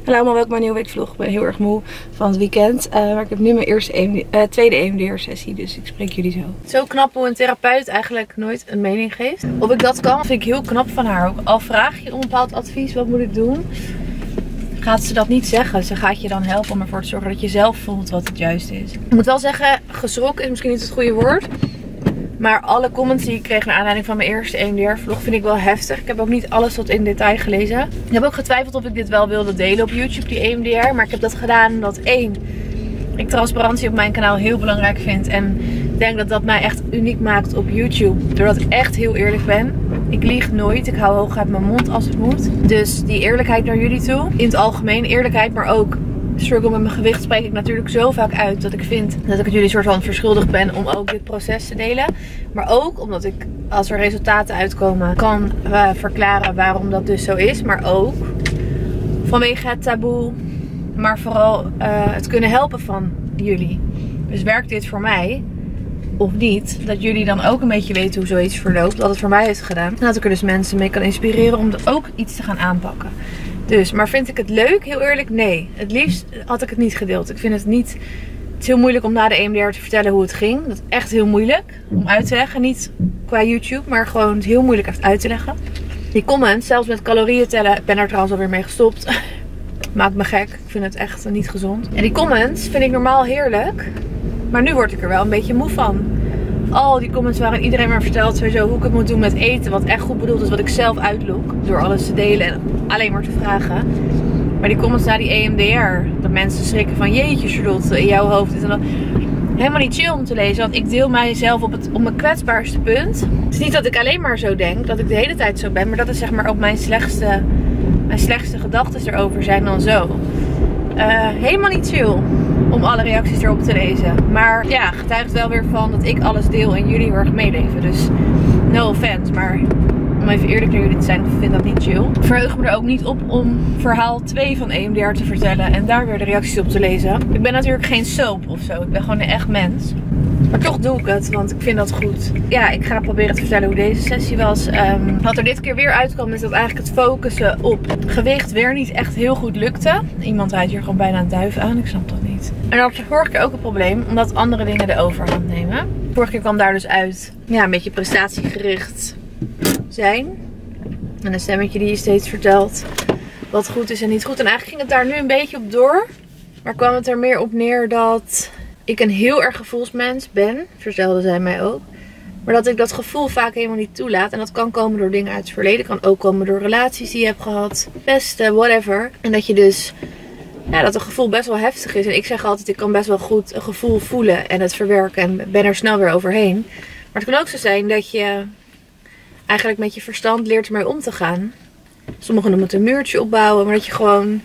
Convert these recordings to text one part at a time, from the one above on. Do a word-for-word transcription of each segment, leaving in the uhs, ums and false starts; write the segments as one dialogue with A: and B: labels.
A: Hallo allemaal, welkom bij een nieuwe weekvlog. Ik ben heel erg moe van het weekend. Uh, maar ik heb nu mijn eerste E M D, uh, tweede E M D R sessie, dus ik spreek jullie zo. Zo knap hoe een therapeut eigenlijk nooit een mening geeft. Of ik dat kan, vind ik heel knap van haar. Ook al vraag je om een bepaald advies, wat moet ik doen? Gaat ze dat niet zeggen. Ze gaat je dan helpen om ervoor te zorgen dat je zelf voelt wat het juist is. Ik moet wel zeggen, geschrokken is misschien niet het goede woord. Maar alle comments die ik kreeg naar aanleiding van mijn eerste E M D R vlog vind ik wel heftig. Ik heb ook niet alles tot in detail gelezen. Ik heb ook getwijfeld of ik dit wel wilde delen op YouTube, die E M D R. Maar ik heb dat gedaan omdat één, ik transparantie op mijn kanaal heel belangrijk vind. En ik denk dat dat mij echt uniek maakt op YouTube. Doordat ik echt heel eerlijk ben. Ik lieg nooit. Ik hou hoog uit mijn mond als het moet. Dus die eerlijkheid naar jullie toe. In het algemeen eerlijkheid, maar ook struggle met mijn gewicht spreek ik natuurlijk zo vaak uit dat ik vind dat ik het jullie soort van verschuldigd ben om ook dit proces te delen. Maar ook omdat ik, als er resultaten uitkomen, kan uh, verklaren waarom dat dus zo is. Maar ook vanwege het taboe, maar vooral uh, het kunnen helpen van jullie. Dus werkt dit voor mij of niet, dat jullie dan ook een beetje weten hoe zoiets verloopt, dat het voor mij heeft gedaan. En dat ik er dus mensen mee kan inspireren om er ook iets te gaan aanpakken. Dus, maar vind ik het leuk? Heel eerlijk, nee. Het liefst had ik het niet gedeeld. Ik vind het niet... Het is heel moeilijk om na de E M D R te vertellen hoe het ging. Dat is echt heel moeilijk om uit te leggen. Niet qua YouTube, maar gewoon heel moeilijk echt uit te leggen. Die comments, zelfs met calorieën tellen. Ik ben er trouwens alweer mee gestopt. Maakt me gek. Ik vind het echt niet gezond. En die comments vind ik normaal heerlijk. Maar nu word ik er wel een beetje moe van. Al die comments waarin iedereen maar vertelt sowieso hoe ik het moet doen met eten. Wat echt goed bedoeld is, wat ik zelf uitlook. Door alles te delen en alleen maar te vragen. Maar die comments na die E M D R. Dat mensen schrikken van jeetje Charlotte, in jouw hoofd is en dat. Helemaal niet chill om te lezen. Want ik deel mijzelf op, het, op mijn kwetsbaarste punt. Het is niet dat ik alleen maar zo denk. Dat ik de hele tijd zo ben. Maar dat is zeg maar ook mijn slechtste, mijn slechtste gedachten erover zijn dan zo. Uh, helemaal niet chill om alle reacties erop te lezen. Maar ja, getuigt wel weer van dat ik alles deel en jullie heel erg meeleven. Dus no offense, maar om even eerlijk naar jullie te zijn, ik vind dat niet chill. Ik verheug me er ook niet op om verhaal twee van E M D R te vertellen en daar weer de reacties op te lezen. Ik ben natuurlijk geen soap of zo, ik ben gewoon een echt mens. Maar toch doe ik het, want ik vind dat goed. Ja, ik ga proberen te vertellen hoe deze sessie was. Um, wat er dit keer weer uitkwam is dat eigenlijk het focussen op gewicht weer niet echt heel goed lukte. Iemand rijdt hier gewoon bijna een duif aan, ik snap dat niet. En dat was de vorige keer ook een probleem, omdat andere dingen de overhand nemen. Vorige keer kwam daar dus uit, ja, een beetje prestatiegericht zijn. En een stemmetje die je steeds vertelt wat goed is en niet goed. En eigenlijk ging het daar nu een beetje op door. Maar kwam het er meer op neer dat ik een heel erg gevoelsmens ben, vertelde zij mij ook. Maar dat ik dat gevoel vaak helemaal niet toelaat. En dat kan komen door dingen uit het verleden. Kan ook komen door relaties die je hebt gehad. Pesten, whatever. En dat je dus, ja, dat een gevoel best wel heftig is. En ik zeg altijd, ik kan best wel goed een gevoel voelen en het verwerken. En ben er snel weer overheen. Maar het kan ook zo zijn dat je eigenlijk met je verstand leert ermee om te gaan. Sommigen noemen het een muurtje opbouwen. Maar dat je gewoon,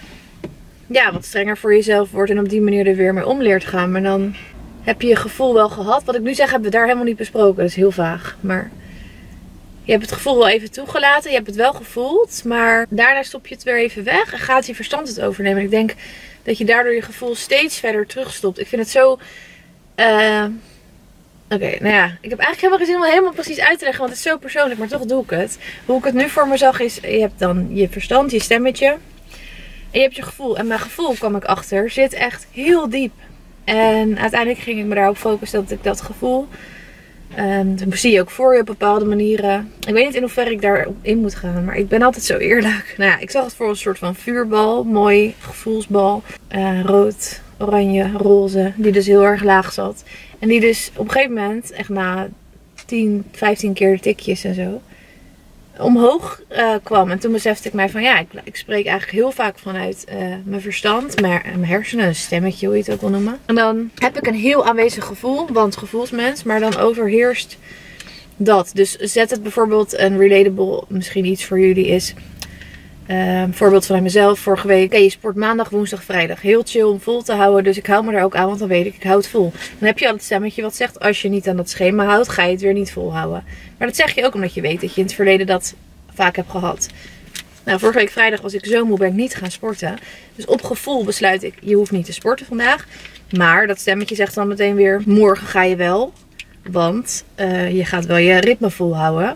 A: ja, wat strenger voor jezelf wordt en op die manier er weer mee om leert gaan. Maar dan heb je je gevoel wel gehad. Wat ik nu zeg hebben we daar helemaal niet besproken. Dat is heel vaag. Maar je hebt het gevoel wel even toegelaten. Je hebt het wel gevoeld. Maar daarna stop je het weer even weg. En gaat je verstand het overnemen. En ik denk dat je daardoor je gevoel steeds verder terugstopt. Ik vind het zo Uh, Oké, okay, nou ja. Ik heb eigenlijk helemaal geen zin om het helemaal precies uit te leggen. Want het is zo persoonlijk. Maar toch doe ik het. Hoe ik het nu voor me zag is, je hebt dan je verstand, je stemmetje. En je hebt je gevoel. En mijn gevoel, kwam ik achter, zit echt heel diep. En uiteindelijk ging ik me daarop focussen dat ik dat gevoel, Um, dat zie je ook voor je op bepaalde manieren. Ik weet niet in hoeverre ik daarin in moet gaan. Maar ik ben altijd zo eerlijk. Nou ja, ik zag het voor een soort van vuurbal. Mooi gevoelsbal. Uh, rood, oranje, roze. Die dus heel erg laag zat. En die dus op een gegeven moment, echt na tien, vijftien keer de tikjes en zo, omhoog uh, kwam. En toen besefte ik mij van ja, ik, ik spreek eigenlijk heel vaak vanuit uh, mijn verstand, mijn, mijn hersenen, een stemmetje, hoe je het ook wil noemen. En dan heb ik een heel aanwezig gevoel, want gevoelsmens, maar dan overheerst dat. Dus zet het bijvoorbeeld een relatable, misschien iets voor jullie is. Uh, voorbeeld vanuit mezelf, vorige week. Oké, okay, je sport maandag, woensdag, vrijdag. Heel chill om vol te houden, dus ik hou me daar ook aan, want dan weet ik, ik hou het vol. Dan heb je al het stemmetje wat zegt, als je niet aan dat schema houdt, ga je het weer niet volhouden. Maar dat zeg je ook omdat je weet dat je in het verleden dat vaak hebt gehad. Nou, vorige week vrijdag was ik zo moe, ben ik niet gaan sporten. Dus op gevoel besluit ik, je hoeft niet te sporten vandaag. Maar dat stemmetje zegt dan meteen weer, morgen ga je wel. Want uh, je gaat wel je ritme volhouden.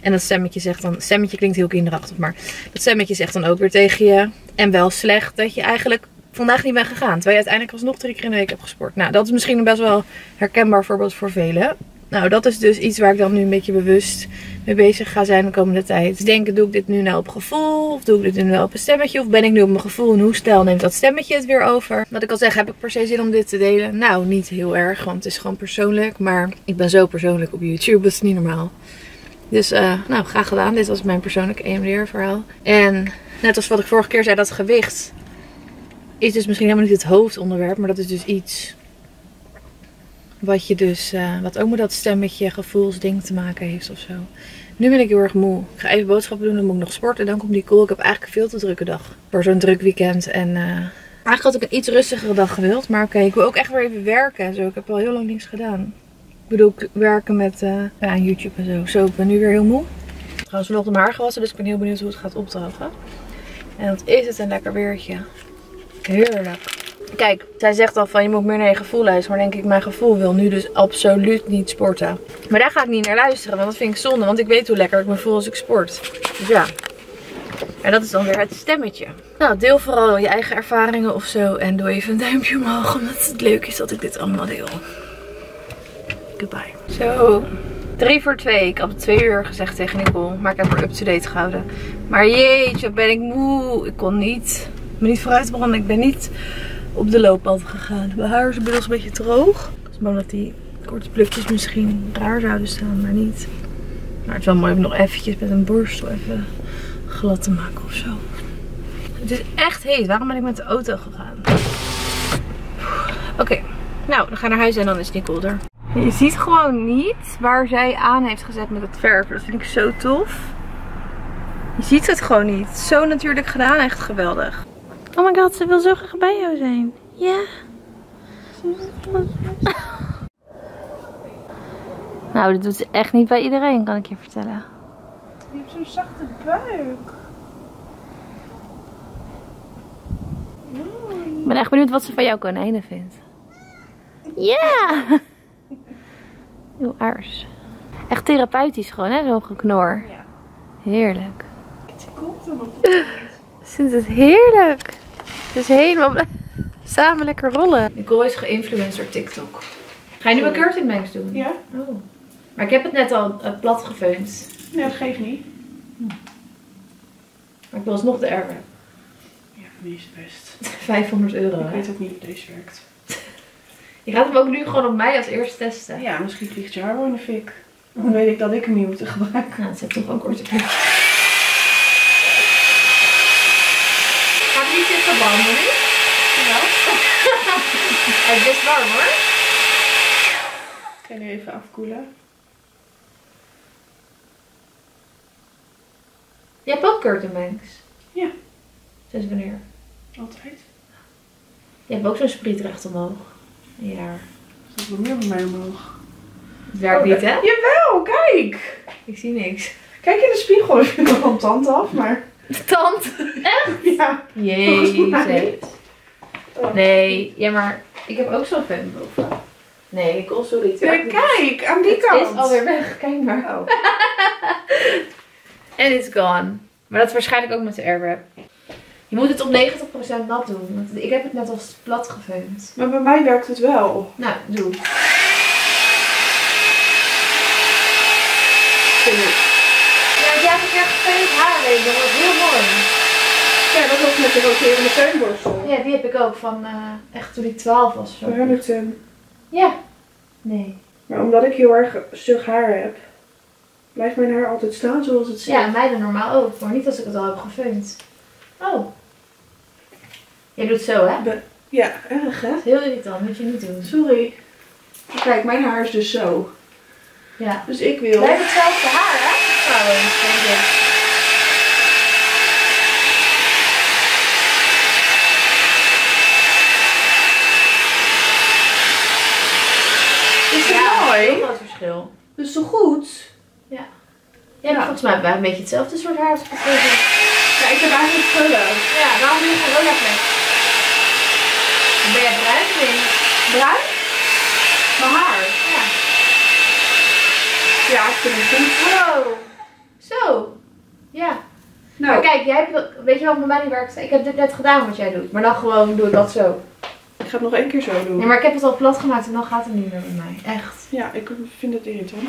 A: En dat stemmetje zegt dan, stemmetje klinkt heel kinderachtig, maar dat stemmetje zegt dan ook weer tegen je. En wel slecht dat je eigenlijk vandaag niet bent gegaan. Terwijl je uiteindelijk alsnog drie keer in de week hebt gesport. Nou, dat is misschien een best wel herkenbaar voorbeeld voor velen. Nou, dat is dus iets waar ik dan nu een beetje bewust mee bezig ga zijn de komende tijd. Dus denken, doe ik dit nu nou op gevoel? Of doe ik dit nu nou op een stemmetje? Of ben ik nu op mijn gevoel en hoe snel neemt dat stemmetje het weer over? Wat ik al zeg, heb ik per se zin om dit te delen? Nou, niet heel erg, want het is gewoon persoonlijk. Maar ik ben zo persoonlijk op YouTube, dat is niet normaal. Dus, uh, nou, graag gedaan. Dit was mijn persoonlijke E M D R verhaal. En net als wat ik vorige keer zei, dat gewicht is dus misschien helemaal niet het hoofdonderwerp. Maar dat is dus iets wat je dus, uh, wat ook met dat stemmetje gevoelsding te maken heeft of zo. Nu ben ik heel erg moe. Ik ga even boodschappen doen, dan moet ik nog sporten. Dan komt die cool. Ik heb eigenlijk een veel te drukke dag voor zo'n druk weekend. En uh, eigenlijk had ik een iets rustigere dag gewild. Maar oké, okay, ik wil ook echt weer even werken en zo. Ik heb al heel lang niks gedaan. Ik bedoel, werken met uh, ja, YouTube en zo. Zo, ik ben nu weer heel moe. Trouwens, vanochtend mijn haar gewassen, dus ik ben heel benieuwd hoe het gaat opdrogen. En wat is het een lekker weertje. Heerlijk. Kijk, zij zegt al van je moet meer naar je gevoel luisteren. Maar denk ik, mijn gevoel wil nu dus absoluut niet sporten. Maar daar ga ik niet naar luisteren, want dat vind ik zonde. Want ik weet hoe lekker ik me voel als ik sport. Dus ja. En dat is dan weer het stemmetje. Nou, deel vooral je eigen ervaringen of zo. En doe even een duimpje omhoog, omdat het leuk is dat ik dit allemaal deel. Goodbye. Zo. Drie voor twee. Ik had het twee uur gezegd tegen Nicole. Maar ik heb haar up-to-date gehouden. Maar jeetje, ben ik moe. Ik kon niet. Ik ben niet vooruit begonnen. Ik ben niet op de loopband gegaan. Mijn haar is inmiddels een beetje droog. Ik was bang dat die korte plukjes misschien raar zouden staan. Maar niet. Maar het is wel mooi om nog eventjes met een borstel even glad te maken of zo. Het is echt heet. Waarom ben ik met de auto gegaan? Oké. Okay. Nou, dan ga ik naar huis en dan is Nicole er. Je ziet gewoon niet waar zij aan heeft gezet met het verf. Dat vind ik zo tof. Je ziet het gewoon niet. Zo natuurlijk gedaan. Echt geweldig. Oh my god, ze wil zo graag bij jou zijn. Ja. Nou, dat doet ze echt niet bij iedereen, kan ik je vertellen.
B: Je hebt zo'n zachte buik.
A: Ik ben echt benieuwd wat ze van jouw konijnen vindt. Ja! Heel aars. Echt therapeutisch gewoon, hè? Zo'n geknor.
B: Ja.
A: Heerlijk.
B: Het komt er nog.
A: Ze vindt het heerlijk. Het is helemaal samen lekker rollen. Nicole is geïnfluenced door TikTok. Ga je nu een curtain bangs doen?
B: Ja.
A: Oh. Maar ik heb het net al uh, plat gefeund.
B: Nee, dat geeft niet.
A: Hm. Maar ik wil alsnog de airbag.
B: Ja, die is best.
A: vijfhonderd euro.
B: Ik
A: hè?
B: weet ook niet hoe deze werkt.
A: Je gaat hem ook nu gewoon op mij als eerste testen.
B: Ja, misschien vliegt je haar wel in de fik. Dan weet ik dat ik hem niet moet gebruiken.
A: Nou, het zit toch ook korte plek. Gaat niet zitten branden nu?
B: Ja.
A: Hij is best warm hoor.
B: Ik ga nu even afkoelen.
A: Je hebt ook curtain bangs?
B: Ja.
A: Sinds wanneer?
B: Altijd.
A: Je hebt ook zo'n spriet recht omhoog. Ja.
B: Er staat wel meer bij mij omhoog.
A: Het werkt
B: Oh,
A: niet hè?
B: Jawel, kijk!
A: Ik zie niks.
B: Kijk in de spiegel, ik vind nog een tand af, maar...
A: Tand? Echt?
B: Ja.
A: Jezus. Nee, ja maar ik heb ook zo'n fan boven. Nee, ik kon sorry.
B: Ja, kijk, aan die
A: het
B: kant.
A: Het is alweer weg, kijk maar.
B: Oh.
A: En it's gone. Maar dat is waarschijnlijk ook met de airwrap. Je moet het op negentig procent nat doen. Want ik heb het net al plat gefeund.
B: Maar bij mij werkt het wel.
A: Nou, doe. Ja, jij hebt een keer gefeund haar heeft. Dat was heel mooi.
B: Ja, dat was met de roterende feunborstel.
A: Ja, die heb ik ook van uh, echt toen ik twaalf was. Zo.
B: Bij Hamilton.
A: Ja. Nee.
B: Maar omdat ik heel erg stug haar heb, blijft mijn haar altijd staan zoals het zit.
A: Ja, mij dan normaal ook. Maar niet als ik het al heb gefeund. Oh. Jij doet zo, hè?
B: Be ja, erg hè?
A: Dat is heel irritant, moet je niet doen.
B: Sorry. Kijk, mijn haar is dus zo.
A: Ja.
B: Dus ik wil...
A: Wij hebben hetzelfde haar, hè? Trouwens, denk ik.
B: Is het
A: Ja,
B: mooi?
A: heel groot verschil.
B: Dat is toch goed?
A: Ja. Ja, maar volgens mij hebben wij een beetje hetzelfde soort haar als ik het weet.
B: Ja, ik heb eigenlijk krullen.
A: Ja, daarom doe je gewoon lekker. Dan ben jij bruin, denk ik.
B: Bruin? Mijn haar?
A: Ja.
B: Ja, ik vind het goed.
A: Wow. Ja.
B: Nou.
A: Maar kijk, jij hebt, weet je wel, bij mij niet werkt. Ik heb dit net gedaan wat jij doet. Maar dan gewoon doe ik dat zo.
B: Ik ga het nog één keer zo doen.
A: Nee, maar ik heb het al plat gemaakt en dan gaat het niet meer bij mij. Echt.
B: Ja, ik vind het irritant.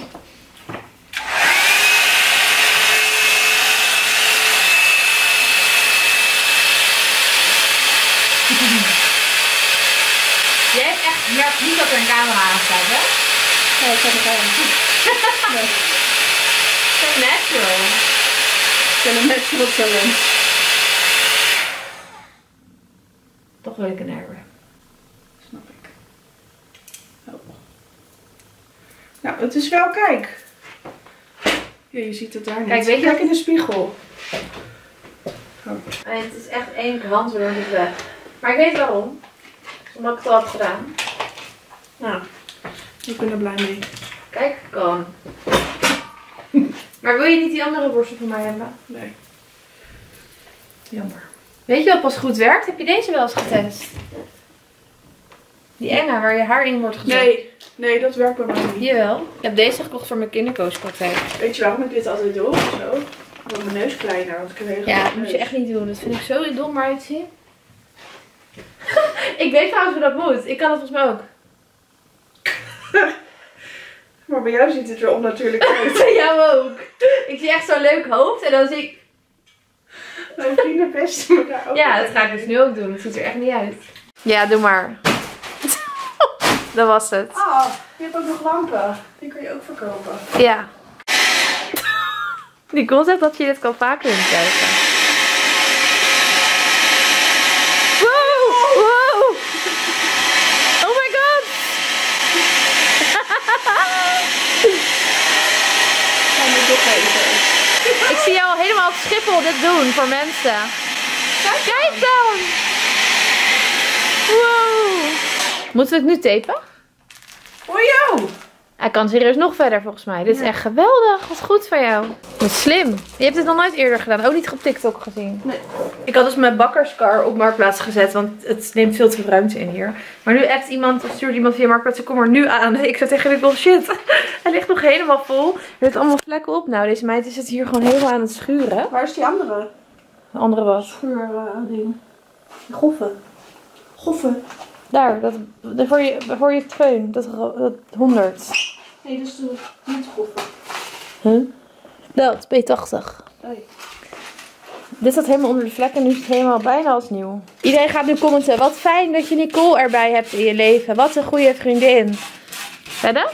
A: Jij hebt echt, je merkt niet dat er een camera aan staat, hè?
B: Ja, ik ga het aan. Nee.
A: So natural.
B: Ik ben een natural talent.
A: Toch wil ik een airbrush.
B: Snap ik. Oh. Nou, het is wel, kijk. Ja, je ziet het daar niet.
A: Kijk, weet je
B: kijk
A: wat...
B: in de spiegel. Oh.
A: En het is echt één krant, waardoor het weg. Maar ik weet waarom. Omdat ik het al heb gedaan. Nou.
B: Ik ben er blij mee.
A: Kijk, kan. Maar wil je niet die andere borstel van mij hebben?
B: Nee.
A: Jammer. Weet je wat pas goed werkt? Heb je deze wel eens getest? Die enge waar je haar in wordt gezet.
B: Nee, nee, dat werkt bij mij niet.
A: Jawel. Ik heb deze gekocht voor mijn kinderkoospraktijk.
B: Weet je waarom ik dit altijd doe? Zo. Wordt mijn neus kleiner, want ik heb een hele
A: Ja,
B: grote
A: dat moet je
B: neus.
A: echt niet doen. Dat vind ik zo dom maar uitzien. Ik weet trouwens hoe dat moet. Ik kan het volgens mij ook.
B: Maar bij jou ziet het er onnatuurlijk uit.
A: Bij jou ook. Ik zie echt zo'n leuk hoofd en dan zie ik...
B: Mijn vrienden pesten me daar ook.
A: Ja, dat ga ik dus nu ook doen. Het ziet er echt niet uit. Ja, doe maar. Dat was het.
B: Ah, je hebt ook nog lampen. Die kun je ook verkopen.
A: Ja. Die concept dat je dit kan vaker in krijgen. Wow! Wow! Oh my god!
B: Ja, moet toch even.
A: Ik zie jou al helemaal op Schiphol dit doen voor mensen. Kijk dan! Wow! Moeten we het nu tapen?
B: Voor jou!
A: Hij kan serieus nog verder volgens mij. Dit is
B: Ja.
A: echt geweldig. Wat goed van jou. Wat slim. Je hebt dit nog nooit eerder gedaan. Ook niet op TikTok gezien.
B: Nee.
A: Ik had dus mijn bakkerskar op Marktplaats gezet. Want het neemt veel te veel ruimte in hier. Maar nu appt iemand, of stuurt iemand via Marktplaats. Kom er nu aan. Ik zei tegen dit, oh shit. Hij ligt nog helemaal vol. Er zitten allemaal vlekken op. Nou, deze meid is het hier gewoon helemaal aan het schuren.
B: Waar is die andere
A: De andere was.
B: schuurding? Die goffen. Goffen.
A: Daar. Dat, dat voor je, voor je tweun. Dat, dat honderd.
B: Nee, dat is de niet goffen.
A: Huh? Dat, B tachtig.
B: Nee.
A: Dit zat helemaal onder de vlekken. Nu is het helemaal bijna als nieuw. Iedereen gaat nu commenten. Wat fijn dat je Nicole erbij hebt in je leven. Wat een goede vriendin. Verder?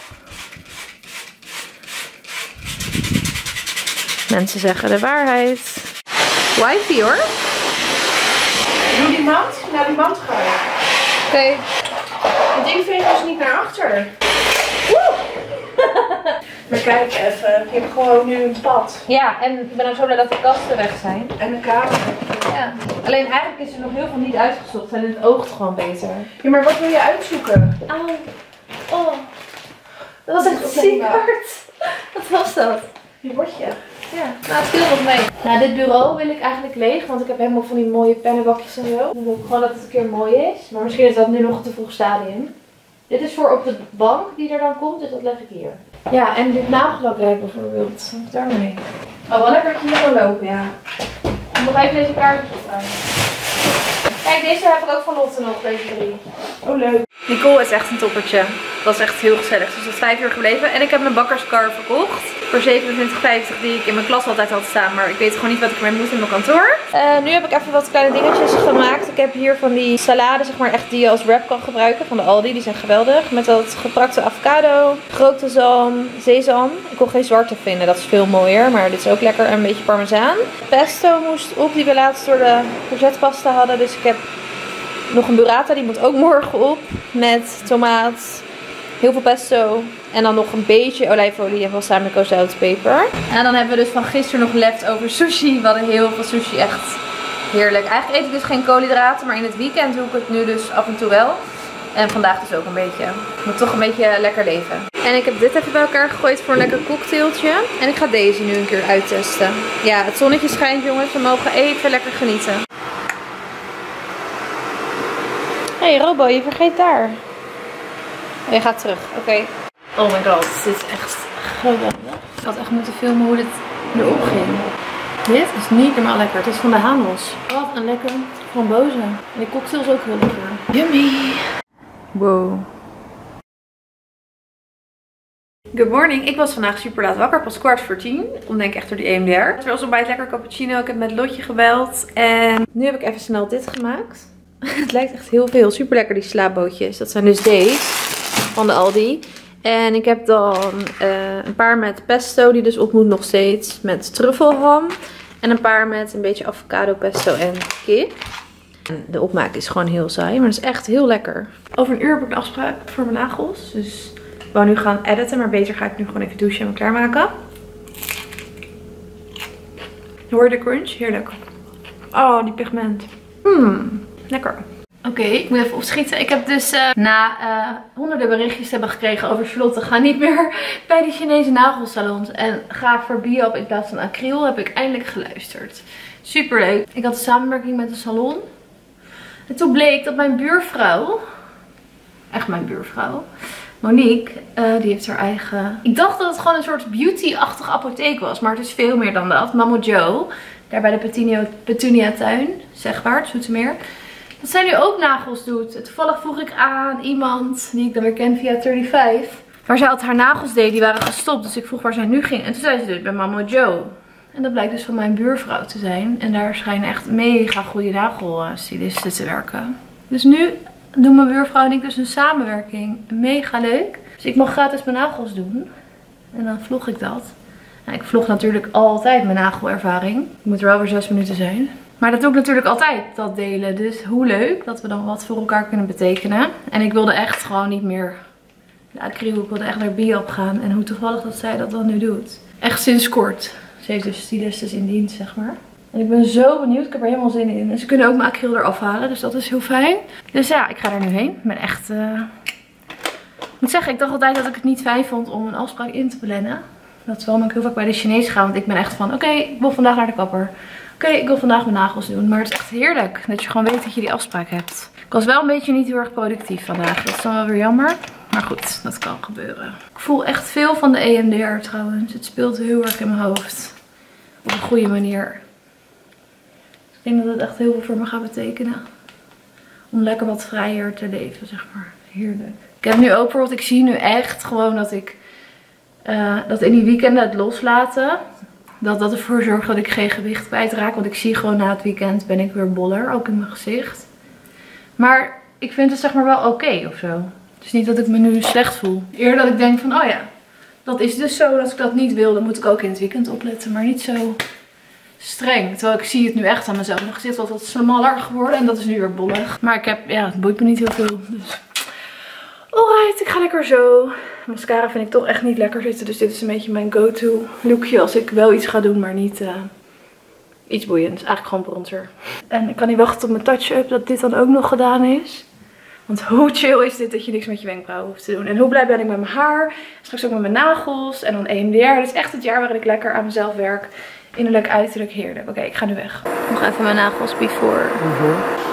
A: Mensen zeggen de waarheid. Wifi hoor.
B: Doe die mand. Naar die mand ga je.
A: Oké. Okay.
B: Het ding veegt dus niet naar achter. Woe! Maar kijk even. Je hebt gewoon nu een pad.
A: Ja, en ik ben ook zo blij dat de kasten weg zijn.
B: En een kamer.
A: Ja. Alleen eigenlijk is er nog heel veel niet uitgezocht. En het oogt gewoon beter.
B: Ja, maar wat wil je uitzoeken?
A: Auw. Oh. Dat was echt ziek hard. Wat was dat?
B: Je bordje.
A: Ja, nou het viel nog mee. Nou, dit bureau wil ik eigenlijk leeg, want ik heb helemaal van die mooie pennenbakjes en zo. Dan wil ik gewoon dat het een keer mooi is. Maar misschien is dat nu nog een te vroeg stadium. Dit is voor op de bank die er dan komt, dus dat leg ik hier. Ja, en dit nagellakwerk bijvoorbeeld. Wat daarmee? Oh, wel lekker dat je hier kan lopen, ja. Ik moet nog even deze kaartjes opruimen. Kijk, deze heb ik ook van Lotte nog, deze drie.
B: Oh, leuk.
A: Nicole is echt een toppertje. Dat was echt heel gezellig. Ze is tot vijf uur gebleven. En ik heb mijn bakkerskar verkocht. Voor zevenentwintig vijftig die ik in mijn klas altijd had staan. Maar ik weet gewoon niet wat ik ermee moet in mijn kantoor. Uh, nu heb ik even wat kleine dingetjes gemaakt. Ik heb hier van die salade, zeg maar echt die je als wrap kan gebruiken. Van de Aldi. Die zijn geweldig. Met dat geprakte avocado, gerookte zalm, sesam. Ik kon geen zwarte vinden. Dat is veel mooier. Maar dit is ook lekker. En een beetje parmezaan. Pesto moest op. Die we laatst door de courgettepasta hadden. Dus ik heb nog een burrata. Die moet ook morgen op. Met tomaat. Heel veel pesto. En dan nog een beetje olijfolie en balsamico zoutpeper. En dan hebben we dus van gisteren nog leftover sushi. We hadden heel veel sushi. Echt heerlijk. Eigenlijk eet ik dus geen koolhydraten. Maar in het weekend doe ik het nu dus af en toe wel. En vandaag dus ook een beetje. Ik moet toch een beetje lekker leven. En ik heb dit even bij elkaar gegooid voor een lekker cocktailtje. En ik ga deze nu een keer uittesten. Ja, het zonnetje schijnt jongens. We mogen even lekker genieten. Hé hey, Robo, je vergeet daar. Oh, je gaat terug, oké. Okay. Oh my god, dit is echt geweldig. Ik had echt moeten filmen hoe dit erop ging. Dit is niet normaal lekker. Het is van de Hanos. Wat een lekker frambozen. En die cocktail is ook heel lekker. Yummy. Wow. Good morning. Ik was vandaag super laat wakker. Pas kwart voor tien. Om denk ik echt door die E M D R. Het was ontbijt lekker cappuccino. Ik heb met Lotje gebeld. En nu heb ik even snel dit gemaakt. Het lijkt echt heel veel. Super lekker die slaapbootjes. Dat zijn dus deze. Van de Aldi. En ik heb dan uh, een paar met pesto. Die dus op moet nog steeds. Met truffelham. En een paar met een beetje avocado pesto en kip. En de opmaak is gewoon heel saai. Maar het is echt heel lekker. Over een uur heb ik een afspraak voor mijn nagels. Dus ik wou nu gaan editen. Maar beter ga ik nu gewoon even douchen en me klaarmaken. Hoor je de crunch? Heerlijk. Oh, die pigment. Mmm, lekker. Oké, okay, ik moet even opschieten. Ik heb dus uh, na uh, honderden berichtjes te hebben gekregen over Charlotte. Ga niet meer bij die Chinese nagelsalons. En ga voor Biop in plaats van acryl. Heb ik eindelijk geluisterd. Super leuk. Ik had een samenwerking met een salon. En toen bleek dat mijn buurvrouw. Echt mijn buurvrouw. Monique, uh, die heeft haar eigen... Ik dacht dat het gewoon een soort beauty-achtige apotheek was. Maar het is veel meer dan dat. Mama Jo. Daar bij de Petunia, Petunia tuin. Zegwaart, Zoetermeer. Dat zij nu ook nagels doet. Toevallig vroeg ik aan iemand die ik dan weer ken via vijfendertig. Waar zij altijd haar nagels deed. Die waren gestopt. Dus ik vroeg waar zij nu ging. En toen zei ze dus bij Mama Jo. En dat blijkt dus van mijn buurvrouw te zijn. En daar schijnen echt mega goede nagelstylisten te werken. Dus nu doen mijn buurvrouw en ik dus een samenwerking. Mega leuk. Dus ik mag gratis mijn nagels doen. En dan vlog ik dat. Nou, ik vlog natuurlijk altijd mijn nagelervaring. Het moet er wel weer zes minuten zijn. Maar dat doe ik natuurlijk altijd, dat delen. Dus hoe leuk dat we dan wat voor elkaar kunnen betekenen. En ik wilde echt gewoon niet meer de acryl. Ik wilde echt naar Biop gaan. En hoe toevallig dat zij dat dan nu doet. Echt sinds kort. Ze heeft dus stylistes in dienst, zeg maar. En ik ben zo benieuwd. Ik heb er helemaal zin in. En ze kunnen ook mijn acryl eraf halen. Dus dat is heel fijn. Dus ja, ik ga er nu heen. Ik ben echt... Uh... Ik moet zeggen, ik dacht altijd dat ik het niet fijn vond om een afspraak in te plannen. Dat is waarom ik heel vaak bij de Chinees ga. Want ik ben echt van, oké, okay, ik wil vandaag naar de kapper. Oké, okay, ik wil vandaag mijn nagels doen. Maar het is echt heerlijk dat je gewoon weet dat je die afspraak hebt. Ik was wel een beetje niet heel erg productief vandaag. Dat is dan wel weer jammer. Maar goed, dat kan gebeuren. Ik voel echt veel van de E M D R trouwens. Het speelt heel erg in mijn hoofd. Op een goede manier. Ik denk dat het echt heel veel voor me gaat betekenen. Om lekker wat vrijer te leven, zeg maar. Heerlijk. Ik heb nu ook bijvoorbeeld, ik zie nu echt gewoon dat ik... Uh, dat in die weekenden het loslaten... Dat dat ervoor zorgt dat ik geen gewicht kwijtraak. Want ik zie gewoon na het weekend ben ik weer boller. Ook in mijn gezicht. Maar ik vind het zeg maar wel oké okay of zo. Het is niet dat ik me nu slecht voel. Eerder dat ik denk van oh ja. Dat is dus zo. Als ik dat niet wil dan moet ik ook in het weekend opletten. Maar niet zo streng. Terwijl ik zie het nu echt aan mezelf. Mijn gezicht was wat smaller geworden. En dat is nu weer bollig. Maar ik heb, ja, het boeit me niet heel veel. Dus alright, ik ga lekker zo. Mascara vind ik toch echt niet lekker zitten. Dus dit is een beetje mijn go-to lookje. Als ik wel iets ga doen, maar niet uh, iets boeiends. Eigenlijk gewoon bronzer. En ik kan niet wachten tot mijn touch-up. Dat dit dan ook nog gedaan is. Want hoe chill is dit dat je niks met je wenkbrauwen hoeft te doen. En hoe blij ben ik met mijn haar. Straks ook met mijn nagels. En dan E M D R. Dit is echt het jaar waarin ik lekker aan mezelf werk. Innerlijk, uiterlijk, heerlijk. Oké, okay, ik ga nu weg. Nog even mijn nagels before. Mm-hmm.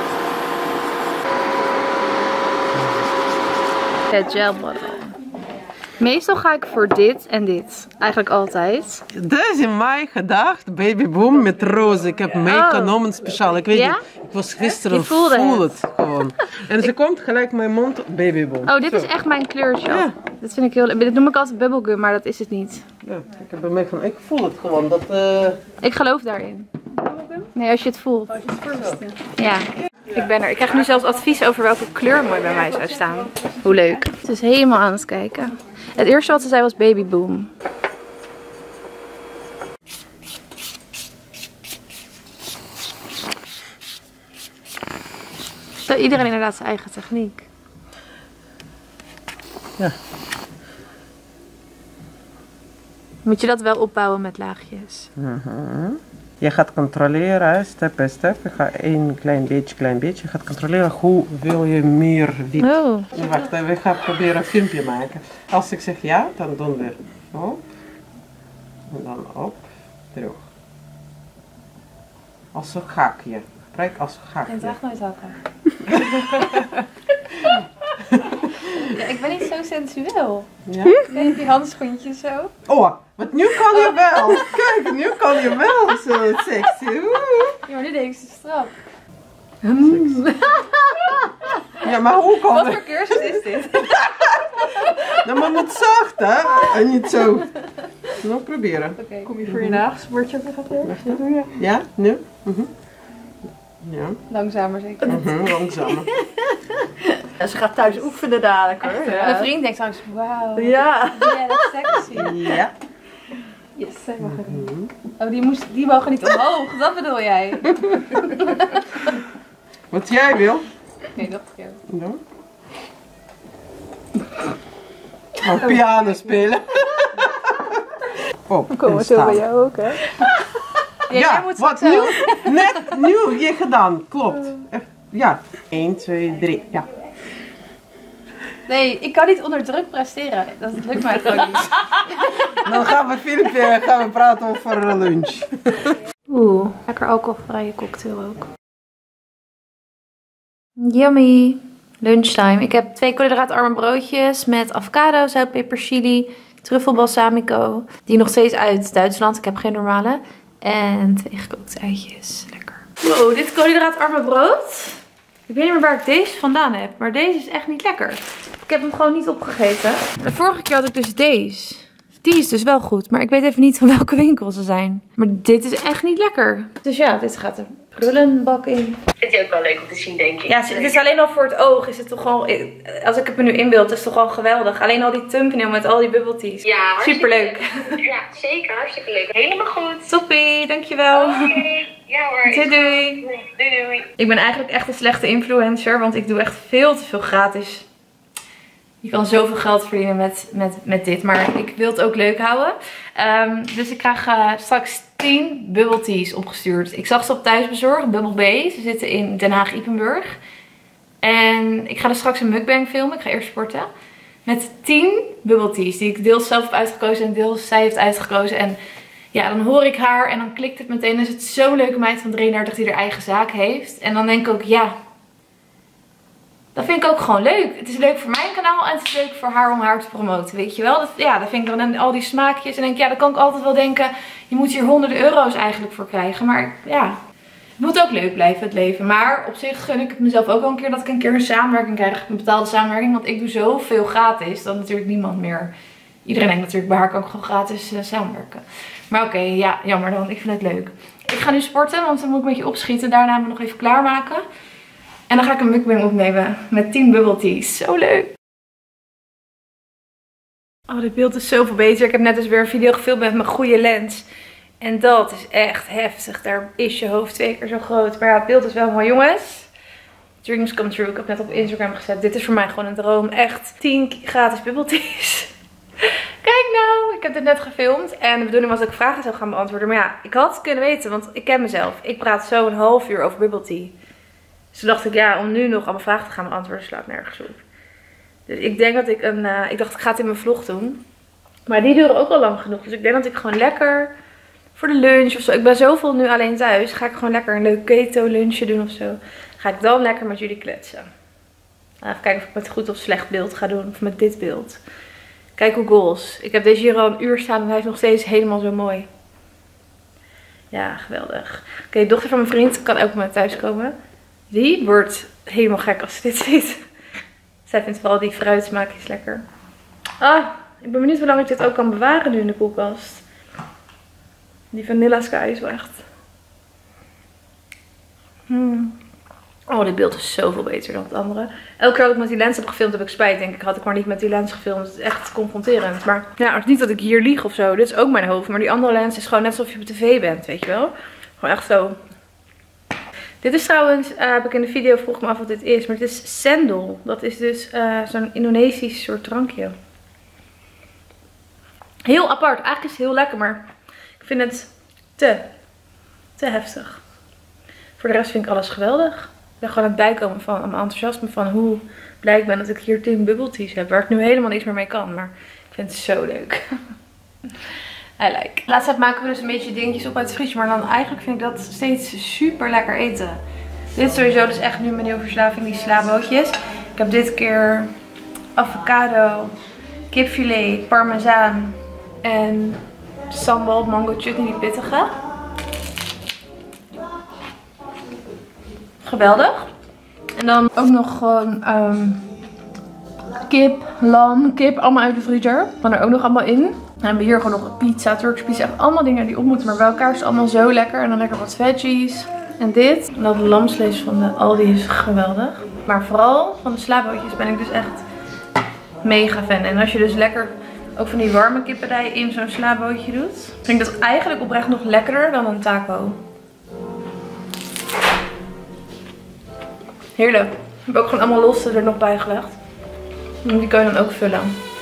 A: Het gel bottle. Meestal ga ik voor dit en dit. Eigenlijk altijd.
C: Dat is in mei gedacht. Baby Boom met roze. Ik heb meegenomen speciaal. Ik weet
A: ja?
C: niet. Ik was gisteren.
A: Ik voelde
C: voel
A: het.
C: het gewoon. En ze komt gelijk mijn mond. Baby Boom.
A: Oh, dit Zo. is echt mijn kleurtje. Ja. Dit vind ik heel... Dit noem ik altijd bubblegum, maar dat is het niet.
C: Ja, ik heb ermee van. Ik voel het gewoon. Dat, uh...
A: Ik geloof daarin. Nee, als je het voelt. Als je het voelt. Ja. Ik ben er. Ik krijg nu zelfs advies over welke kleur mooi bij mij zou staan. Hoe leuk. Het is helemaal aan het kijken. Het eerste wat ze zei was Baby Boom. Zo, iedereen inderdaad zijn eigen techniek.
C: Ja.
A: Moet je dat wel opbouwen met laagjes?
C: Mm-hmm. Je gaat controleren, step by step. Je gaat één klein beetje, klein beetje. Je gaat controleren hoe wil je meer wit.
A: Oh.
C: Wacht, we gaan proberen een filmpje maken. Als ik zeg ja, dan doen we op. En dan op, terug. Als een hakje. Gebruik als een hakje.
A: Ik draag nooit hakken. Ja, ik ben niet zo sensueel.
C: Ja?
A: Nee, die handschoentjes zo.
C: Oh, Want nu kan je wel. Kijk, nu kan je wel zo sexy. Oeh.
A: Ja, maar nu denk ik ze straf.
C: Ja, maar hoe kan
A: Wat
C: het?
A: voor cursus is dit?
C: Nou, maar met zacht, hè? En niet zo. Nou, proberen.
A: Oké, kom je voor je nagelsbordje op gaat doen?
C: Ja, nu? Mhm. Ja.
A: Langzamer zeker.
C: Mhm, langzamer.
B: En ze gaat thuis oefenen dadelijk hoor. Ja.
A: Mijn vriend denkt straks, wauw.
B: Ja.
A: Ja, dat is sexy.
C: Ja.
A: Yes, zij mag het niet. Oh, die, moest, die mogen niet omhoog, dat bedoel jij?
C: Wat jij wil.
A: Nee, dat ja.
C: Ja. Oh, piano spelen. Op,
B: Komen we
C: en
B: zo
C: staan.
B: bij jou ook hè?
A: Ja, jij
C: Ja,
A: moet
C: wat
A: zo.
C: nu? Net nu je gedaan, klopt. Echt, ja. één, twee, drie, ja.
A: Nee, ik kan niet onder druk presteren. Dat lukt mij gewoon niet.
C: Dan gaan we filmpje, gaan we praten over lunch.
A: Oeh, lekker alcoholvrije cocktail ook. Yummy. Lunchtime. Ik heb twee koolhydraatarme broodjes met avocado, zout, peperchili, truffel balsamico. Die nog steeds uit Duitsland. Ik heb geen normale. En twee gekookte eitjes. Lekker. Wow, dit koolhydraatarme brood. Ik weet niet meer waar ik deze vandaan heb. Maar deze is echt niet lekker. Ik heb hem gewoon niet opgegeten. De vorige keer had ik dus deze. Die is dus wel goed. Maar ik weet even niet van welke winkel ze zijn. Maar dit is echt niet lekker. Dus ja, dit gaat een prullenbak in.
D: Vind je ook wel leuk om te zien, denk ik.
A: Ja, het is alleen al voor het oog. Is het toch gewoon, als ik het me nu inbeeld, is het toch gewoon geweldig. Alleen al die thumbnail met al die bubble teas.
D: Ja, hartstikke
A: Superleuk.
D: Ja, zeker. Hartstikke leuk. Helemaal goed.
A: Toppie, dankjewel.
D: Oké. Ja hoor.
A: Doei doei.
D: Doei doei.
A: Ik ben eigenlijk echt een slechte influencer, want ik doe echt veel te veel gratis. Je kan zoveel geld verdienen met, met, met dit, maar ik wil het ook leuk houden. Um, dus ik krijg uh, straks tien bubble teas opgestuurd. Ik zag ze op thuisbezorgd, Bubble B. Ze zitten in Den Haag-Ipenburg. En ik ga er straks een mukbang filmen. Ik ga eerst sporten. Met tien bubble teas die ik deels zelf heb uitgekozen en deels zij heeft uitgekozen. En ja, dan hoor ik haar en dan klikt het meteen. Dan is het zo'n leuke meid van drieëndertig die haar eigen zaak heeft. En dan denk ik ook, ja, dat vind ik ook gewoon leuk. Het is leuk voor mijn kanaal en het is leuk voor haar om haar te promoten, weet je wel. Dat, ja, dat vind ik dan al die smaakjes. En denk ik, ja, dan kan ik altijd wel denken, je moet hier honderden euro's eigenlijk voor krijgen. Maar ja, het moet ook leuk blijven, het leven. Maar op zich gun ik het mezelf ook wel een keer dat ik een keer een samenwerking krijg. Een betaalde samenwerking, want ik doe zoveel gratis. Dat natuurlijk niemand meer. Iedereen denkt natuurlijk, bij haar kan ik gewoon gratis uh, samenwerken. Maar oké, okay, ja, jammer dan. Ik vind het leuk. Ik ga nu sporten, want dan moet ik een beetje opschieten. Daarna me nog even klaarmaken. En dan ga ik een mukbang opnemen met tien bubble teas. Zo leuk. Oh, dit beeld is zoveel beter. Ik heb net dus weer een video gefilmd met mijn goede lens. En dat is echt heftig. Daar is je hoofd twee keer zo groot. Maar ja, het beeld is wel mooi, jongens. Dreams come true. Ik heb net op Instagram gezet. Dit is voor mij gewoon een droom. Echt tien gratis bubble teas. Kijk nou, ik heb dit net gefilmd. En de bedoeling was dat ik vragen zou gaan beantwoorden. Maar ja, ik had het kunnen weten, want ik ken mezelf. Ik praat zo een half uur over bubble tea. Dus toen dacht ik, ja, om nu nog allemaal vragen te gaan beantwoorden, slaat nergens op. Dus ik denk dat ik een, uh, ik dacht ik ga het in mijn vlog doen. Maar die duren ook al lang genoeg. Dus ik denk dat ik gewoon lekker voor de lunch of zo. Ik ben zoveel nu alleen thuis. Ga ik gewoon lekker een leuk keto lunchje doen of zo. Ga ik dan lekker met jullie kletsen. Even kijken of ik met goed of slecht beeld ga doen. Of met dit beeld. Kijk hoe goals. Ik heb deze hier al een uur staan en hij is nog steeds helemaal zo mooi. Ja, geweldig. Oké, okay, de dochter van mijn vriend kan elk moment thuiskomen. Die wordt helemaal gek als ze dit ziet. Zij vindt vooral die fruitsmaakjes lekker. Ah, ik ben benieuwd hoe lang ik dit ook kan bewaren nu in de koelkast. Die Vanilla Sky is wel echt. Hmm. Oh, dit beeld is zoveel beter dan het andere. Elke keer dat ik met die lens heb gefilmd heb ik spijt. Denk ik, had ik maar niet met die lens gefilmd. Het is echt confronterend. Maar ja, het is niet dat ik hier lieg of zo. Dit is ook mijn hoofd. Maar die andere lens is gewoon net alsof je op tv bent, weet je wel. Gewoon echt zo. Dit is trouwens, uh, heb ik in de video, vroeg me af wat dit is. Maar het is sendal. Dat is dus uh, zo'n Indonesisch soort drankje. Heel apart. Eigenlijk is het heel lekker, maar ik vind het te, te heftig. Voor de rest vind ik alles geweldig. Ik ben gewoon aan het bijkomen van mijn enthousiasme van hoe blij ik ben dat ik hier tien bubble teas heb. Waar ik nu helemaal niks meer mee kan. Maar ik vind het zo leuk. I like. Laatst tijd maken we dus een beetje dingetjes op uit het vriesje. Maar dan eigenlijk vind ik dat steeds super lekker eten. Dit is sowieso dus echt nu mijn nieuwe verslaving. Die slabootjes. Ik heb dit keer avocado, kipfilet, parmezaan en sambal mango chutney, die pittige. Geweldig. En dan ook nog gewoon um, kip, lam, kip, allemaal uit de vriezer. Kan er ook nog allemaal in. En dan hebben we hier gewoon nog een pizza, Turks pizza. Echt allemaal dingen die op moeten, maar bij elkaar is het allemaal zo lekker. En dan lekker wat veggies. En dit. En dat lamsvlees van de Aldi is geweldig. Maar vooral van de slabootjes ben ik dus echt mega fan. En als je dus lekker ook van die warme kippenij in zo'n slabootje doet, vind ik dat eigenlijk oprecht nog lekkerder dan een taco. Heerlijk. Ik heb ook gewoon allemaal losse er nog bij gelegd. En die kan je dan ook vullen.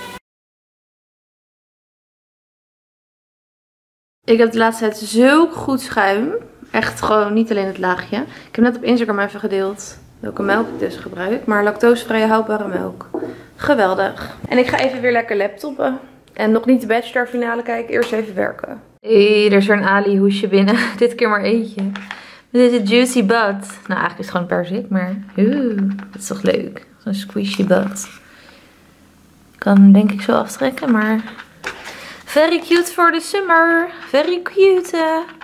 A: Ik heb de laatste tijd zo goed schuim. Echt gewoon niet alleen het laagje. Ik heb net op Instagram even gedeeld welke melk ik dus gebruik. Maar lactosevrije houdbare melk. Geweldig. En ik ga even weer lekker laptoppen. En nog niet de bachelor finale kijken. Eerst even werken. Hé, er is weer een Ali hoesje binnen. Dit keer maar eentje. Dit is een juicy butt. Nou, eigenlijk is het gewoon perzik, maar oeh, dat is toch leuk. Zo'n squishy butt. Ik kan hem denk ik zo aftrekken, maar very cute for the summer. Very cute.